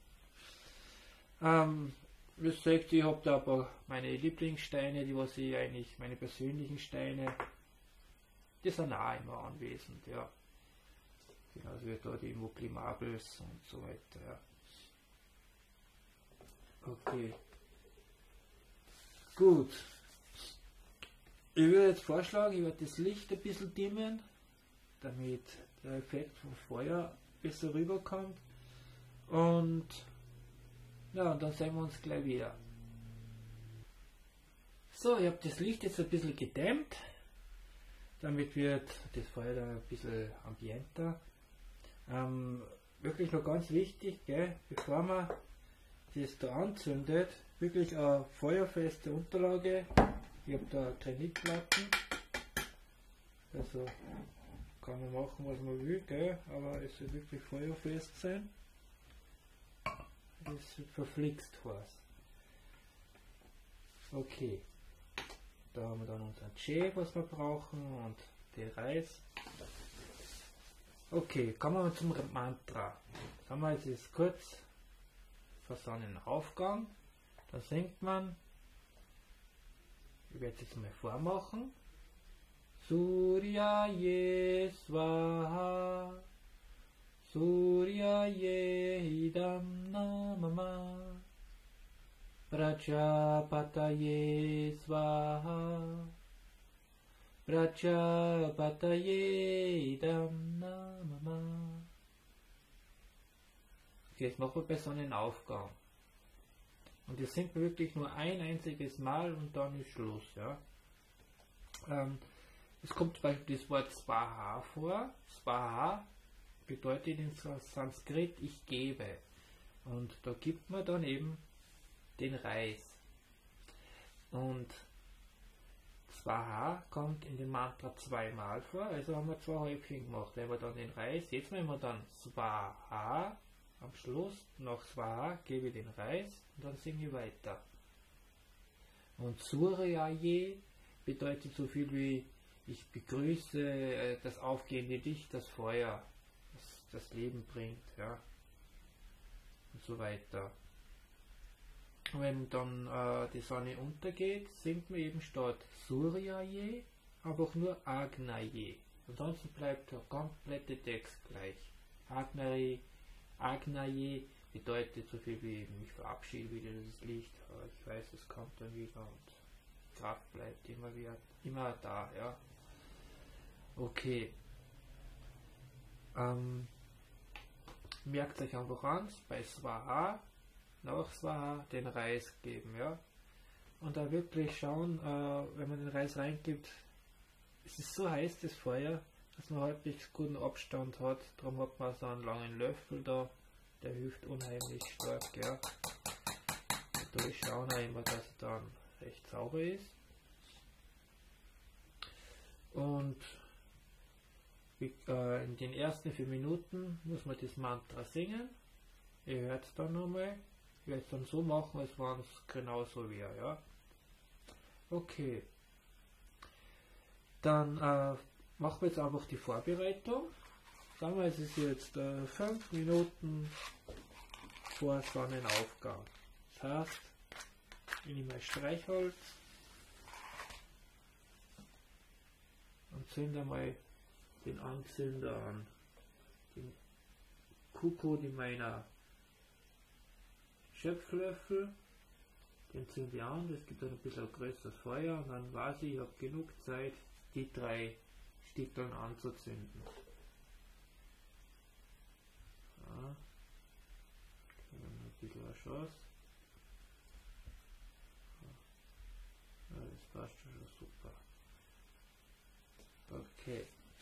Wie gesagt, ich habe da aber meine Lieblingssteine, die was ich eigentlich, meine persönlichen Steine, die sind auch immer anwesend, ja. Genauso wie da die Moklimables und so weiter, ja. Okay. Gut. Ich würde jetzt vorschlagen, ich werde das Licht ein bisschen dimmen, damit der Effekt vom Feuer besser rüberkommt. Und ja, und dann sehen wir uns gleich wieder. So, ich habe das Licht jetzt ein bisschen gedämmt. Damit wird das Feuer dann ein bisschen ambienter. Wirklich noch ganz wichtig, gell, bevor man das da anzündet, wirklich eine feuerfeste Unterlage. Ich habe da Granitplatten. Also kann man machen, was man will, gell, aber es soll wirklich feuerfest sein. Das wird verflixt heiß. Okay. Da haben wir dann unseren Tee, was wir brauchen, und den Reis. Okay, kommen wir zum Mantra. Sagen wir, es ist kurz vor Sonnenaufgang. Da singt man, ich werde es jetzt mal vormachen. Suryaye Swaha, Suryaye Idam Namama, Prajapataye Swaha, Prajapataye Idam Namama. Okay, jetzt machen wir bei Sonnenaufgang. Und das singt wirklich nur ein einziges Mal und dann ist Schluss. Ja? Es kommt zum Beispiel das Wort Swaha vor. Swaha bedeutet in Sanskrit ich gebe. Und da gibt man dann eben den Reis. Und Swaha kommt in dem Mantra zweimal vor, also haben wir zwei Häufchen gemacht. Wenn wir dann den Reis, jetzt nehmen wir dann Swaha, am Schluss nach Swaha gebe ich den Reis und dann singe ich weiter. Und Suryaye bedeutet so viel wie ich begrüße das aufgehende Licht, das Feuer, das Leben bringt, ja, und so weiter. Wenn dann die Sonne untergeht, singt man eben statt Suryaye, aber auch nur Agnaye. Ansonsten bleibt der komplette Text gleich. Agnaye bedeutet so viel wie mich verabschiede wieder das Licht, aber ich weiß, es kommt dann wieder und Kraft bleibt immer da, ja. Okay. Merkt euch einfach an, bei Swaha, nach Swaha den Reis geben, ja. Und da wirklich schauen, wenn man den Reis reingibt, es ist so heiß das Feuer, dass man halbwegs guten Abstand hat, darum hat man so einen langen Löffel da, der hilft unheimlich stark, ja. Und da schauen wir immer, dass er dann recht sauber ist. Und in den ersten 4 Minuten muss man das Mantra singen. Ihr hört es dann nochmal. Ich werde es dann so machen, als wenn es genau so wäre, ja. Okay. Dann machen wir jetzt einfach die Vorbereitung. Sagen wir, es ist jetzt 5 Minuten vor Sonnenaufgang. Das heißt, ich nehme ein Streichholz und zünde mal den Anzünder an. Den Kuckuck in meiner Schöpflöffel, den zünde ich an, das gibt dann ein bisschen größeres Feuer und dann weiß ich habe genug Zeit, die 3 Stickeln anzuzünden. So. Ein bisschen eine Chance. Ja, das passt schon super. Okay.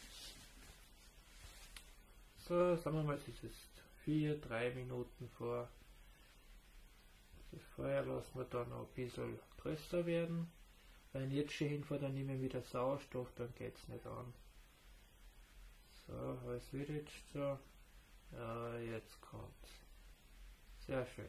So, sagen wir mal, es ist 3 Minuten vor. Das Feuer lassen wir dann noch ein bisschen größer werden. Wenn ich jetzt schon hinfahre, dann nehmen wir wieder Sauerstoff, dann geht es nicht an. So, was wird jetzt so? Ja, jetzt kommt's. Sehr schön.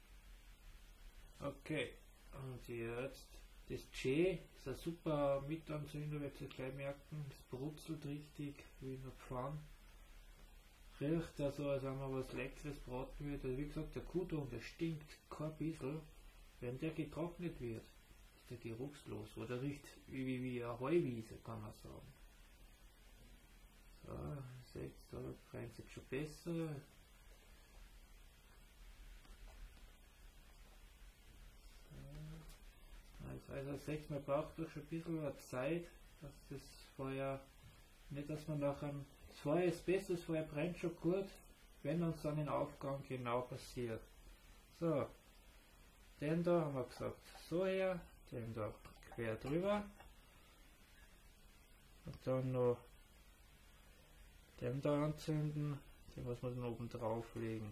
Okay, und jetzt das G ist ein super Mitanzünder, werdet ihr gleich merken. Es brutzelt richtig wie in der Pfanne. Riecht also, als wenn man was Leckeres braten wird. Also wie gesagt, der Kudung, der stinkt kein bisschen. Wenn der getrocknet wird, ist der geruchslos. Oder riecht wie eine Heuwiese, kann man sagen. So, seht ihr, da brennt es jetzt schon besser. Also seht, man braucht doch schon ein bisschen Zeit, dass das Feuer, nicht dass man nachher, das Feuer ist besser, das Feuer brennt schon gut, wenn uns dann ein Aufgang genau passiert. So, den da haben wir gesagt, so her, den da quer drüber und dann noch den da anzünden, den muss man dann oben drauf legen.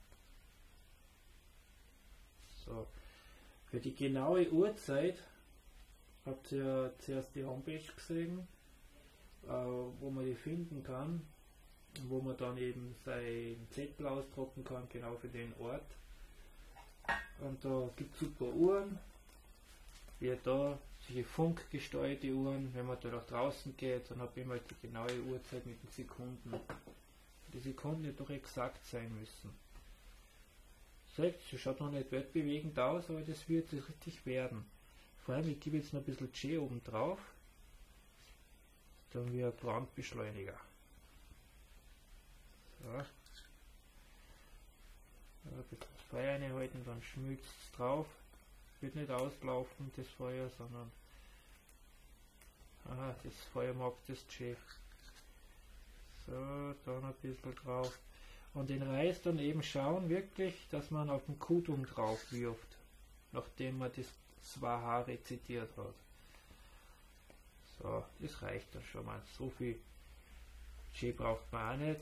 So. Für die genaue Uhrzeit habt ihr zuerst die Homepage gesehen, wo man die finden kann, wo man dann eben seinen Zettel ausdrucken kann, genau für den Ort. Und da gibt es super Uhren, wie da, solche funkgesteuerte Uhren. Wenn man da nach draußen geht, dann habe ich immer die genaue Uhrzeit mit den Sekunden. Die Sekunden nicht doch exakt sein müssen. Seht, sie schaut noch nicht weltbewegend aus, aber das wird es richtig werden. Vor allem, ich gebe jetzt noch ein bisschen G oben drauf. Dann wie ein Brandbeschleuniger. So. Ein bisschen das Feuer einhalten, dann schmilzt es drauf. Wird nicht auslaufen, das Feuer, sondern das Feuer mag das G. So, dann ein bisschen drauf. Und den Reis dann eben schauen wirklich, dass man auf den Kudung drauf wirft, nachdem man das Swaha rezitiert hat. So, das reicht dann schon mal. So viel G braucht man auch nicht.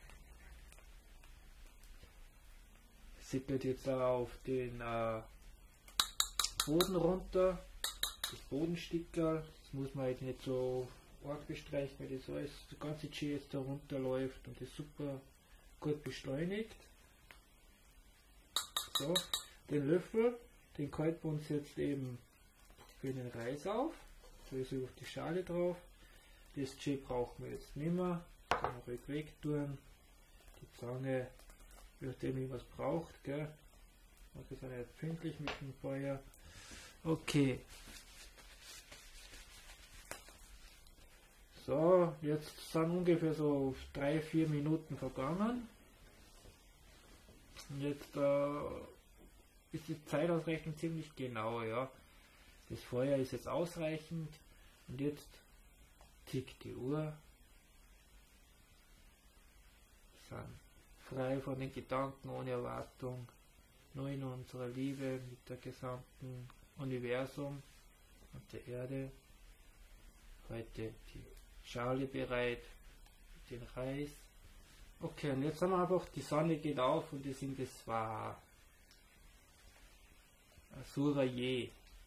Sippelt jetzt auch auf den Boden runter, das Bodenstickerl. Das muss man jetzt nicht so arg bestreichen, weil das alles, das ganze G jetzt da runterläuft und das super gut beschleunigt. So, den Löffel, den kalten wir uns jetzt eben für den Reis auf. Da ist auf die Schale drauf. Das G brauchen wir jetzt nicht mehr. Kann man ruhig weg tun. Die Zange, je nachdem wie man es braucht, gell. Und das ist ja nicht empfindlich mit dem Feuer. Okay. So, jetzt sind ungefähr so 3-4 Minuten vergangen. Und jetzt ist die Zeitausrechnung ziemlich genau, ja. Das Feuer ist jetzt ausreichend und jetzt tickt die Uhr. Wir sind frei von den Gedanken, ohne Erwartung, nur in unserer Liebe mit der gesamten Universum und der Erde. Heute die Schale bereit, den Reis. Okay, und jetzt haben wir einfach, die Sonne geht auf und wir sind das Swaha. Asura Je.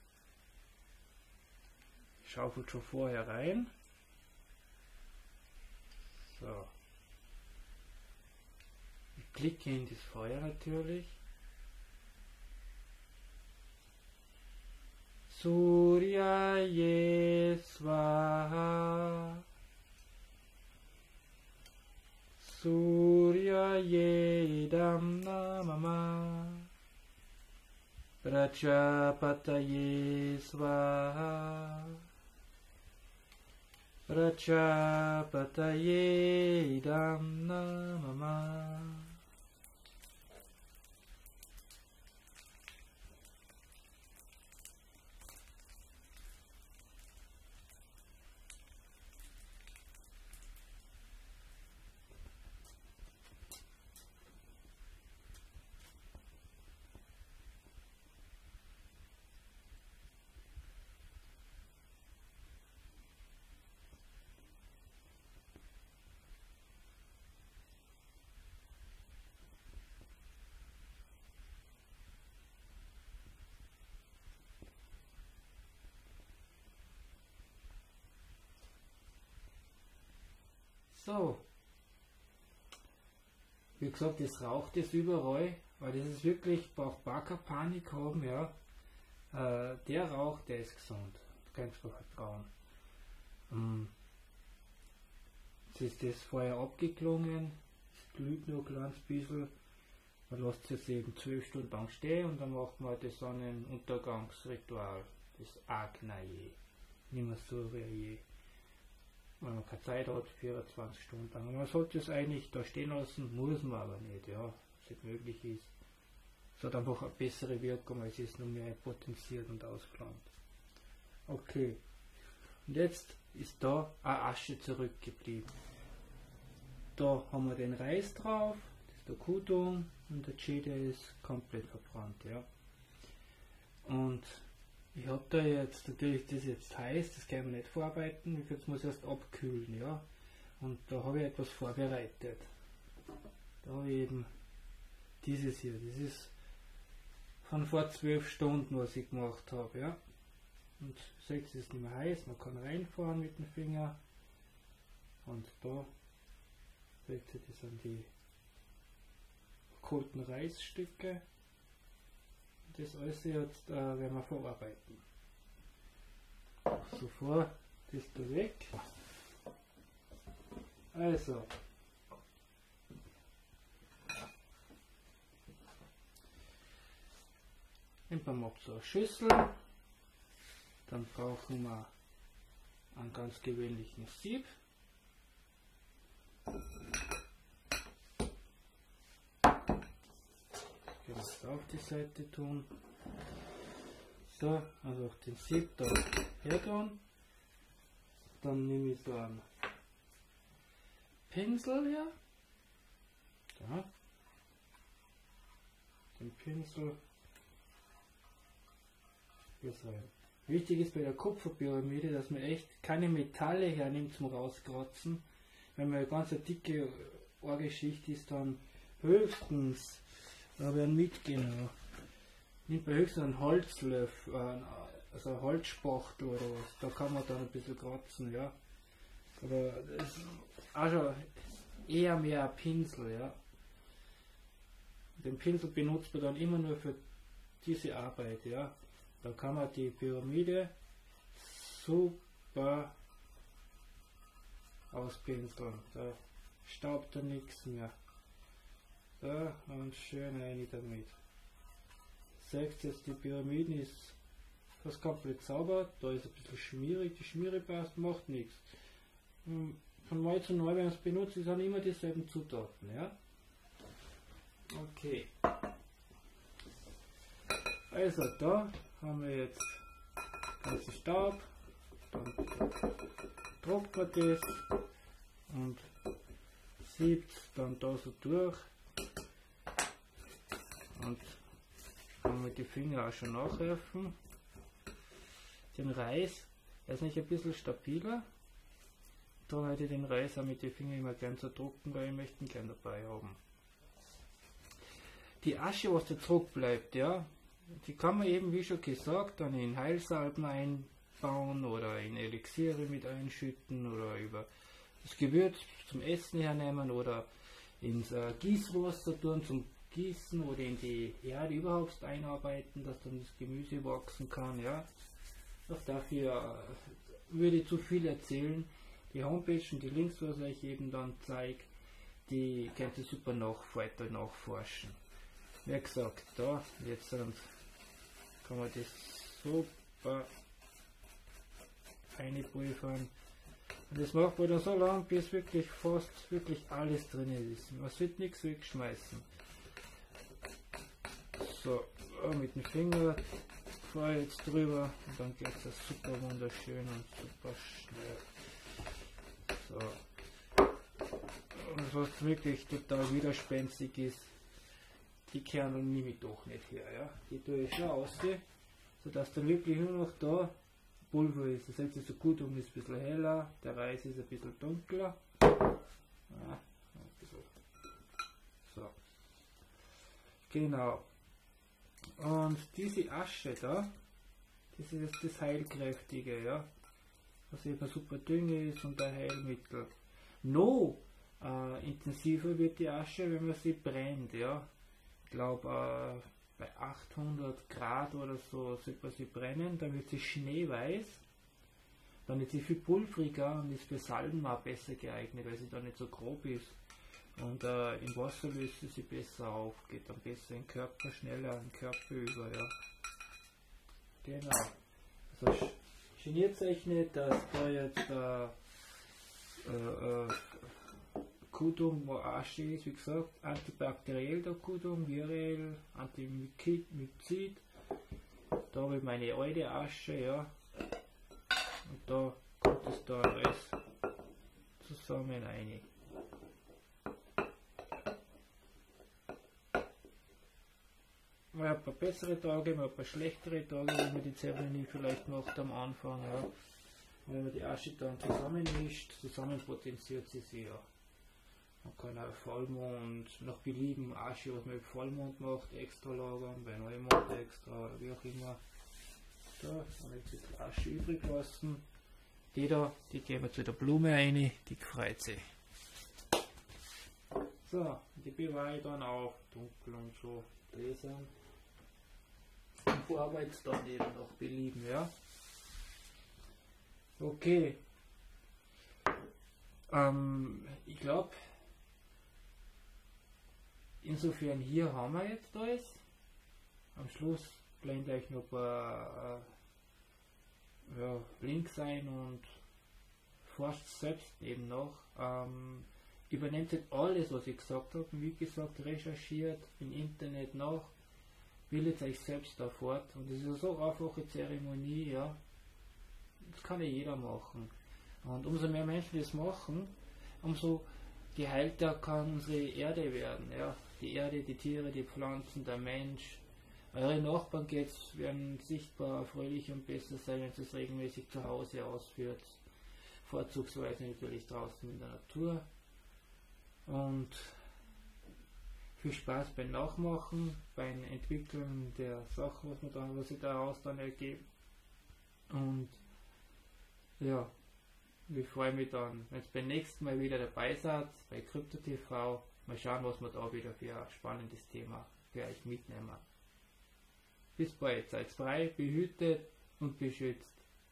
Schaufelt schon vorher rein. So. Ich klicke in das Feuer natürlich. Surya Ye Swaha. Surya Ye Idam Namama. Prajapataye Swaha. Prajapataye idam namama. So, wie gesagt, es raucht jetzt überall, weil das ist wirklich, braucht gar keine Panik haben, ja. Der Rauch, der ist gesund, du kannst mir vertrauen. Jetzt ist das Feuer abgeklungen, es glüht nur ein kleines bisschen, man lässt es eben 12 Stunden lang stehen und dann macht man das Sonnenuntergangsritual, das Agnaye, nicht mehr Suryaye. Wenn man keine Zeit hat, 24 Stunden lang. Und man sollte es eigentlich da stehen lassen, muss man aber nicht, ja, wenn es nicht möglich ist. Es hat einfach eine bessere Wirkung, als es nur mehr potenziert und ausgeplant. Okay, und jetzt ist da eine Asche zurückgeblieben. Da haben wir den Reis drauf, das ist der Kudung und der Chee, der ist komplett verbrannt, ja. Und ich habe da jetzt, natürlich das jetzt heiß, das kann man nicht vorarbeiten, jetzt muss erst abkühlen, ja. Und da habe ich etwas vorbereitet. Da habe ich eben dieses hier, das ist von vor 12 Stunden, was ich gemacht habe, ja. Und seht, es ist nicht mehr heiß, man kann reinfahren mit dem Finger. Und da, seht ihr, das sind die gekohlten Reisstücke. Das alles jetzt werden wir verarbeiten. Sofort das da weg. Also, nimmt man so eine Schüssel, dann brauchen wir einen ganz gewöhnlichen Sieb. Ich kann das auf die Seite tun. So, also auch den Sieb da her tun. Dann nehme ich so einen Pinsel her. Da. Den Pinsel hier rein. Wichtig ist bei der Kupferpyramide, dass man echt keine Metalle hernimmt zum Rauskratzen. Wenn man eine ganz dicke Ohrgeschichte ist, dann höchstens, da habe ich einen mitgenommen, nimmt man höchstens einen Holzlöffel, also einen Holzspachtel oder was, da kann man dann ein bisschen kratzen, ja. Aber das ist auch schon eher mehr ein Pinsel, ja. Den Pinsel benutzt man dann immer nur für diese Arbeit, ja. Da kann man die Pyramide super auspinseln. Da staubt da nichts mehr. Da und schön rein damit. Seht jetzt, die Pyramiden ist fast komplett sauber. Da ist ein bisschen schmierig. Die Schmiere passt, macht nichts. Von Mal zu Mal, wenn man es benutzt, sind immer dieselben Zutaten. Ja? Okay. Also da haben wir jetzt ganzen Staub, dann trocknet man das und siebt dann da so durch und kann mit die Finger auch schon nachhelfen. Den Reis, er ist nicht ein bisschen stabiler, da hätte ich den Reis auch mit den Fingern immer gern zerdrucken, weil ich möchte ihn gern dabei haben. Die Asche, was da zurückbleibt, ja, die kann man eben, wie schon gesagt, dann in Heilsalben einbauen oder in Elixiere mit einschütten oder über das Gewürz zum Essen hernehmen oder ins Gießwasser tun zum Gießen oder in die Erde überhaupt einarbeiten, dass dann das Gemüse wachsen kann. Ja. Auch dafür würde ich zu viel erzählen. Die Homepage und die Links, was ich eben dann zeige, die könnt ihr super weiter nachforschen. Wie gesagt, da jetzt kann man das super einpulvern. Und das macht man dann so lange, bis wirklich fast wirklich alles drin ist. Man sollte nichts wegschmeißen. So, mit dem Finger fahre ich jetzt drüber und dann geht es super wunderschön und super schnell. So. Und was wirklich total widerspenstig ist, die Kernel nehme ich doch nicht her. Ja? Die tue ich schon aussehen, sodass dann wirklich nur noch da Pulver ist. Das heißt, so gut ist ein bisschen heller, der Reis ist ein bisschen dunkler. Ja, ein bisschen. So. Genau. Und diese Asche da, das ist jetzt das Heilkräftige, ja. Was eben super Dünge ist und ein Heilmittel. Noch intensiver wird die Asche, wenn man sie brennt, ja. Ich glaube, bei 800 Grad oder so sollte man sie brennen, dann wird sie schneeweiß. Dann ist sie viel pulveriger und ist für Salben auch besser geeignet, weil sie da nicht so grob ist. Und im Wasser löst sie besser auf, geht dann besser in den Körper, schneller in den Körper über, ja. Genau. Also geniert euch nicht, dass da jetzt Kudung, wo Asche ist, wie gesagt, antibakteriell der Kudung, virell, Antimyzid. Da habe ich meine alte Asche, ja. Und da kommt es da alles zusammen rein. Man hat ein paar bessere Tage, man hat ein paar schlechtere Tage, wenn man die Zeremonie vielleicht macht am Anfang, ja. Wenn man die Asche dann zusammenmischt, zusammenpotenziert sie ja. Man kann auch Vollmond, nach Belieben Asche, was man im Vollmond macht, extra lagern, bei Neumond extra oder wie auch immer. Da haben wir jetzt ein bisschen Asche übrig lassen. Die da, die geben wir zu der Blume rein, die freut sich. So, die bewahre ich dann auch dunkel und so Gläsern. Und bearbeite dann eben nach Belieben, ja. Okay. Ich glaube, insofern hier haben wir jetzt alles. Am Schluss blende ich noch ein paar Links ein und forscht selbst eben noch. Übernehmt jetzt alles, was ich gesagt habe. Wie gesagt, recherchiert im Internet nach, bildet euch selbst da fort. Und das ist eine so einfache Zeremonie, ja. Das kann ja jeder machen. Und umso mehr Menschen das machen, umso geheilter kann unsere Erde werden. Ja. Die Erde, die Tiere, die Pflanzen, der Mensch. Eure Nachbarn werden sichtbar fröhlicher und besser sein, wenn ihr es regelmäßig zu Hause ausführt. Vorzugsweise natürlich draußen in der Natur. Und viel Spaß beim Nachmachen, beim Entwickeln der Sachen, was sich daraus dann ergibt. Und ja, ich freue mich dann, wenn ihr beim nächsten Mal wieder dabei seid, bei Krypto TV. Mal schauen, was wir da wieder für ein spannendes Thema für euch mitnehmen. Bis bald, seid frei, behütet und beschützt.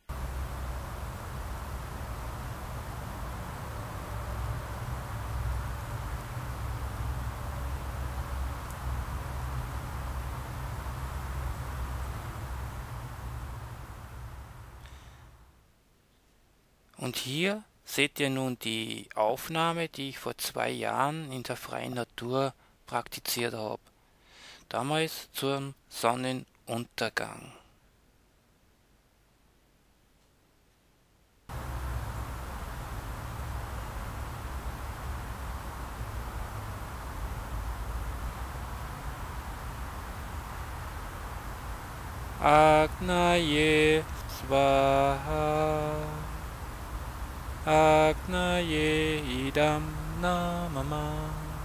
Und hier seht ihr nun die Aufnahme, die ich vor 2 Jahren in der freien Natur praktiziert habe. Damals zum Sonnenuntergang. Agnaye Svaha Agnaye idam namama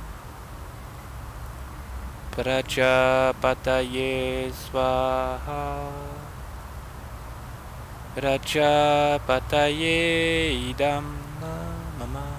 Prajapataye Svaha Prajapataye idam namama.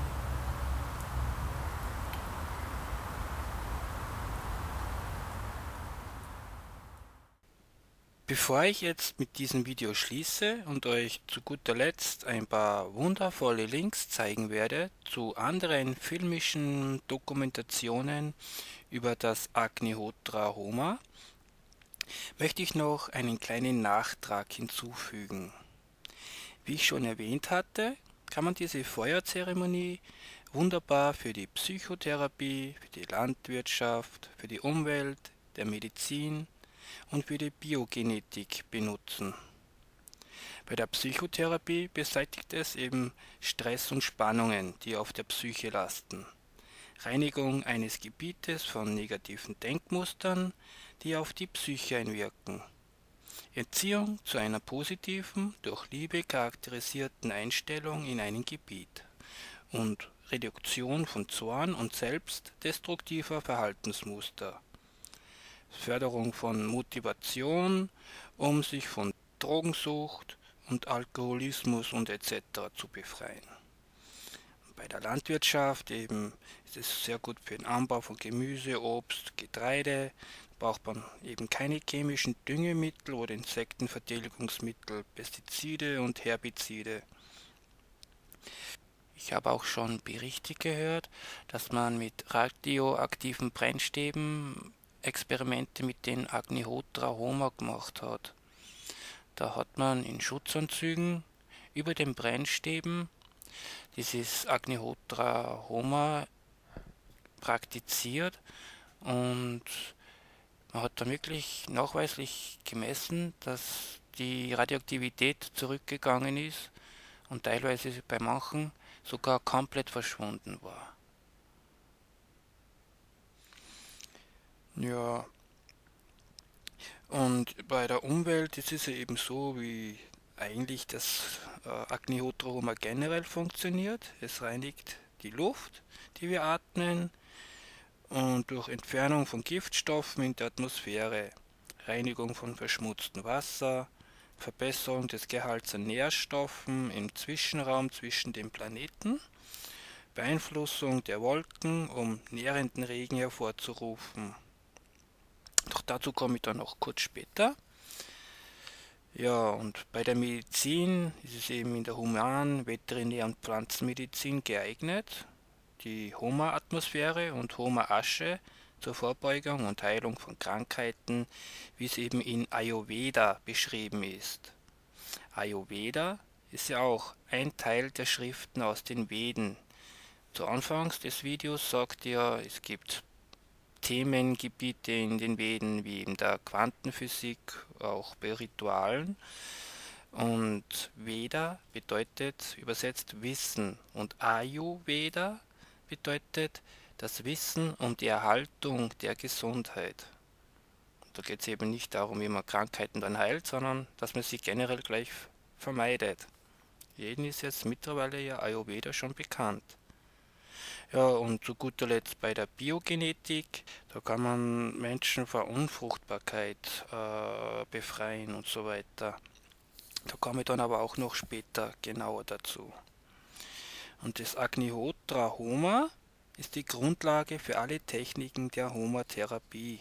Bevor ich jetzt mit diesem Video schließe und euch zu guter Letzt ein paar wundervolle Links zeigen werde zu anderen filmischen Dokumentationen über das Agnihotra Homa, möchte ich noch einen kleinen Nachtrag hinzufügen. Wie ich schon erwähnt hatte, kann man diese Feuerzeremonie wunderbar für die Psychotherapie, für die Landwirtschaft, für die Umwelt, der Medizin und für die Biogenetik benutzen. Bei der Psychotherapie beseitigt es eben Stress und Spannungen, die auf der Psyche lasten. Reinigung eines Gebietes von negativen Denkmustern, die auf die Psyche einwirken. Erziehung zu einer positiven, durch Liebe charakterisierten Einstellung in einem Gebiet und Reduktion von Zorn und selbstdestruktiver Verhaltensmuster. Förderung von Motivation, um sich von Drogensucht und Alkoholismus und etc. zu befreien. Bei der Landwirtschaft eben ist es sehr gut für den Anbau von Gemüse, Obst, Getreide. Da braucht man eben keine chemischen Düngemittel oder Insektenvertilgungsmittel, Pestizide und Herbizide. Ich habe auch schon Berichte gehört, dass man mit radioaktiven Brennstäben Experimente mit den Agnihotra Homa gemacht hat. Da hat man in Schutzanzügen über den Brennstäben dieses Agnihotra Homa praktiziert und man hat dann wirklich nachweislich gemessen, dass die Radioaktivität zurückgegangen ist und teilweise bei manchen sogar komplett verschwunden war. Ja, und bei der Umwelt ist es ja eben so, wie eigentlich das Agnihotra Homa generell funktioniert. Es reinigt die Luft, die wir atmen, und durch Entfernung von Giftstoffen in der Atmosphäre, Reinigung von verschmutztem Wasser, Verbesserung des Gehalts an Nährstoffen im Zwischenraum zwischen den Planeten, Beeinflussung der Wolken, um nährenden Regen hervorzurufen. Doch dazu komme ich dann noch kurz später. Ja, und bei der Medizin ist es eben in der Human-, Veterinär- und Pflanzenmedizin geeignet, die Homa-Atmosphäre und Homa-Asche zur Vorbeugung und Heilung von Krankheiten, wie es eben in Ayurveda beschrieben ist. Ayurveda ist ja auch ein Teil der Schriften aus den Veden. Zu Anfangs des Videos sagt ihr, es gibt Themengebiete in den Veden, wie in der Quantenphysik, auch bei Ritualen. Und Veda bedeutet übersetzt Wissen und Ayurveda bedeutet das Wissen um die Erhaltung der Gesundheit. Da geht es eben nicht darum, wie man Krankheiten dann heilt, sondern dass man sie generell gleich vermeidet. Jedem ist jetzt mittlerweile ja Ayurveda schon bekannt. Ja, und zu guter Letzt bei der Biogenetik, da kann man Menschen vor Unfruchtbarkeit befreien und so weiter. Da komme ich dann aber auch noch später genauer dazu. Und das Agnihotra Homa ist die Grundlage für alle Techniken der Homa-Therapie.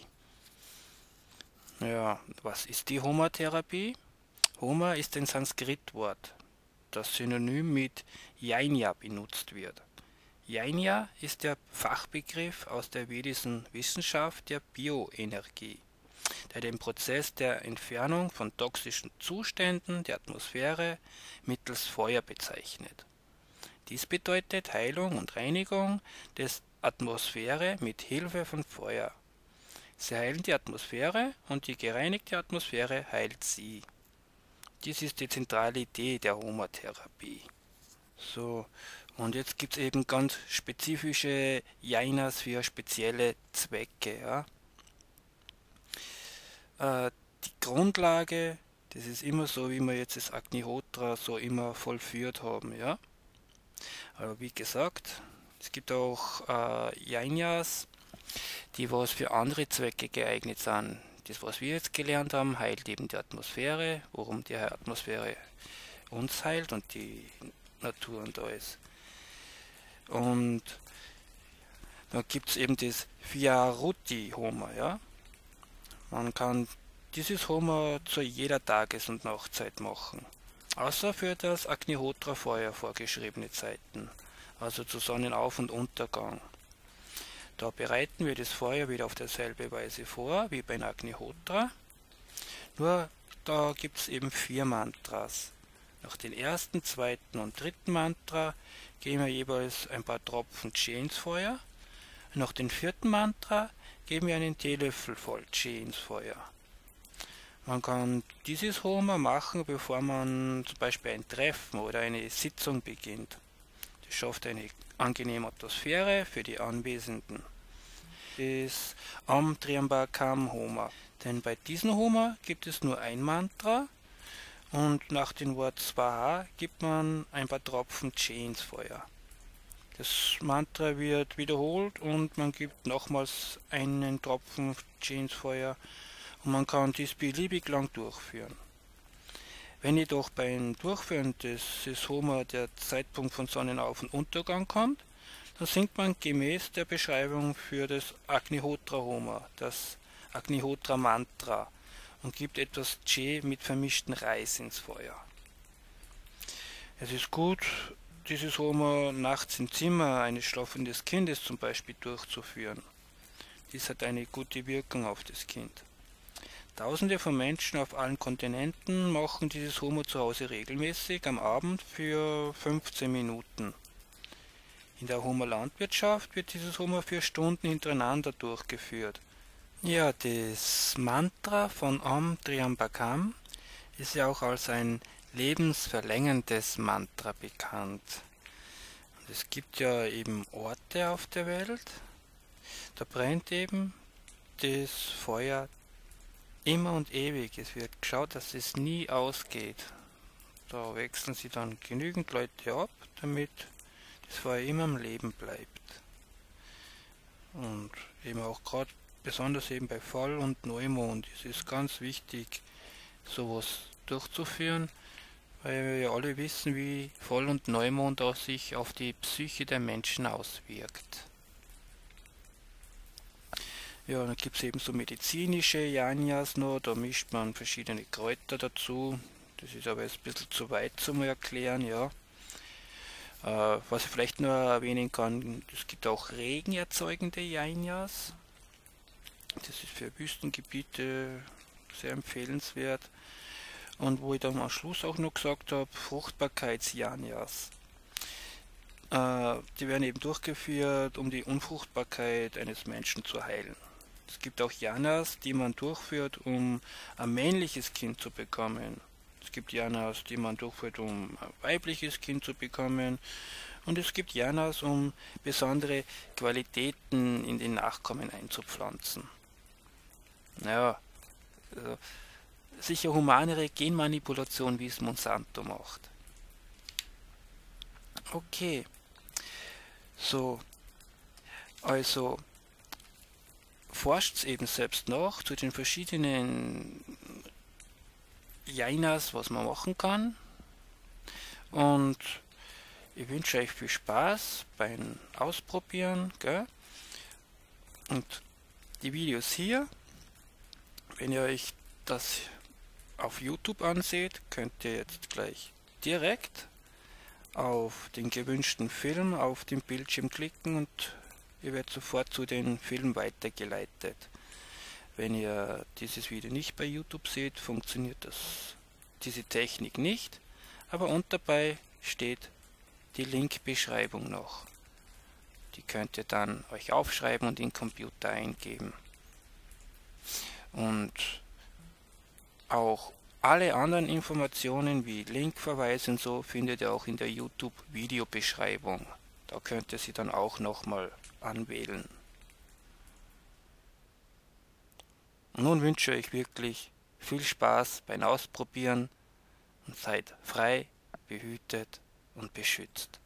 Ja, was ist die Homa-Therapie? Homa ist ein Sanskritwort, das synonym mit Yajna benutzt wird. Yajna ist der Fachbegriff aus der vedischen Wissenschaft der Bioenergie, der den Prozess der Entfernung von toxischen Zuständen der Atmosphäre mittels Feuer bezeichnet. Dies bedeutet Heilung und Reinigung der Atmosphäre mit Hilfe von Feuer. Sie heilen die Atmosphäre und die gereinigte Atmosphäre heilt sie. Dies ist die zentrale Idee der Homa-Therapie. So, und jetzt gibt es eben ganz spezifische Jainas für spezielle Zwecke. Ja. Die Grundlage, das ist immer so, wie wir jetzt das Agnihotra so immer vollführt haben. Ja. Aber wie gesagt, es gibt auch Jainas, die was für andere Zwecke geeignet sind. Das, was wir jetzt gelernt haben, heilt eben die Atmosphäre, worum die Atmosphäre uns heilt und die Natur und alles. Und dann gibt es eben das Vyarutti-Homa. Ja? Man kann dieses Homa zu jeder Tages- und Nachtzeit machen. Außer für das Agnihotra-Feuer vorgeschriebene Zeiten, also zu Sonnenauf- und Untergang. Da bereiten wir das Feuer wieder auf derselbe Weise vor wie bei Agnihotra, nur da gibt es eben 4 Mantras. Nach dem ersten, zweiten und dritten Mantra geben wir jeweils ein paar Tropfen Tee ins Feuer. Nach dem vierten Mantra geben wir einen Teelöffel voll Tee ins Feuer. Man kann dieses Homa machen, bevor man zum Beispiel ein Treffen oder eine Sitzung beginnt. Das schafft eine angenehme Atmosphäre für die Anwesenden. Das Om Triambakam Homa. Denn bei diesem Homa gibt es nur ein Mantra und nach dem Wort Swaha gibt man ein paar Tropfen Tee ins Feuer. Das Mantra wird wiederholt und man gibt nochmals einen Tropfen Tee ins Feuer und man kann dies beliebig lang durchführen. Wenn jedoch beim Durchführen des Homa der Zeitpunkt von Sonnenauf- und Untergang kommt, dann singt man gemäß der Beschreibung für das Agnihotra Homa, das Agnihotra Mantra, und gibt etwas Tee mit vermischten Reis ins Feuer. Es ist gut, dieses Homa nachts im Zimmer eines schlafenden Kindes zum Beispiel durchzuführen. Dies hat eine gute Wirkung auf das Kind. Tausende von Menschen auf allen Kontinenten machen dieses Homa zu Hause regelmäßig am Abend für 15 Minuten. In der Homa-Landwirtschaft wird dieses Homa 4 Stunden hintereinander durchgeführt. Ja, das Mantra von Om Triambakam ist ja auch als ein lebensverlängerndes Mantra bekannt. Und es gibt ja eben Orte auf der Welt, da brennt eben das Feuer immer und ewig. Es wird geschaut, dass es nie ausgeht. Da wechseln sie dann genügend Leute ab, damit das Feuer immer am Leben bleibt. Und eben auch gerade besonders eben bei Voll- und Neumond ist es ganz wichtig, sowas durchzuführen, weil wir ja alle wissen, wie Voll- und Neumond auch sich auf die Psyche der Menschen auswirkt. Ja, dann gibt es eben so medizinische Yajnas noch, da mischt man verschiedene Kräuter dazu. Das ist aber jetzt ein bisschen zu weit zum Erklären, ja. Was ich vielleicht nur erwähnen kann, es gibt auch regenerzeugende Yajnas. Das ist für Wüstengebiete sehr empfehlenswert. Und wo ich dann am Schluss auch noch gesagt habe, Fruchtbarkeits-Yajnas. Die werden eben durchgeführt, um die Unfruchtbarkeit eines Menschen zu heilen. Es gibt auch Yajnas, die man durchführt, um ein männliches Kind zu bekommen. Es gibt Yajnas, die man durchführt, um ein weibliches Kind zu bekommen. Und es gibt Yajnas, um besondere Qualitäten in den Nachkommen einzupflanzen. Naja, also sicher humanere Genmanipulation, wie es Monsanto macht. Okay, so, also forscht eben selbst nach zu den verschiedenen Yajnas, was man machen kann. Und ich wünsche euch viel Spaß beim Ausprobieren, gell? Und die Videos hier, wenn ihr euch das auf YouTube anseht, könnt ihr jetzt gleich direkt auf den gewünschten Film auf dem Bildschirm klicken und ihr werdet sofort zu den Film weitergeleitet. Wenn ihr dieses Video nicht bei YouTube seht, funktioniert diese Technik nicht, aber dabei steht die Linkbeschreibung noch. Die könnt ihr dann euch aufschreiben und in den Computer eingeben. Und auch alle anderen Informationen wie Linkverweise und so findet ihr auch in der YouTube-Videobeschreibung. Da könnt ihr sie dann auch nochmal anwählen. Und nun wünsche ich euch wirklich viel Spaß beim Ausprobieren und seid frei, behütet und beschützt.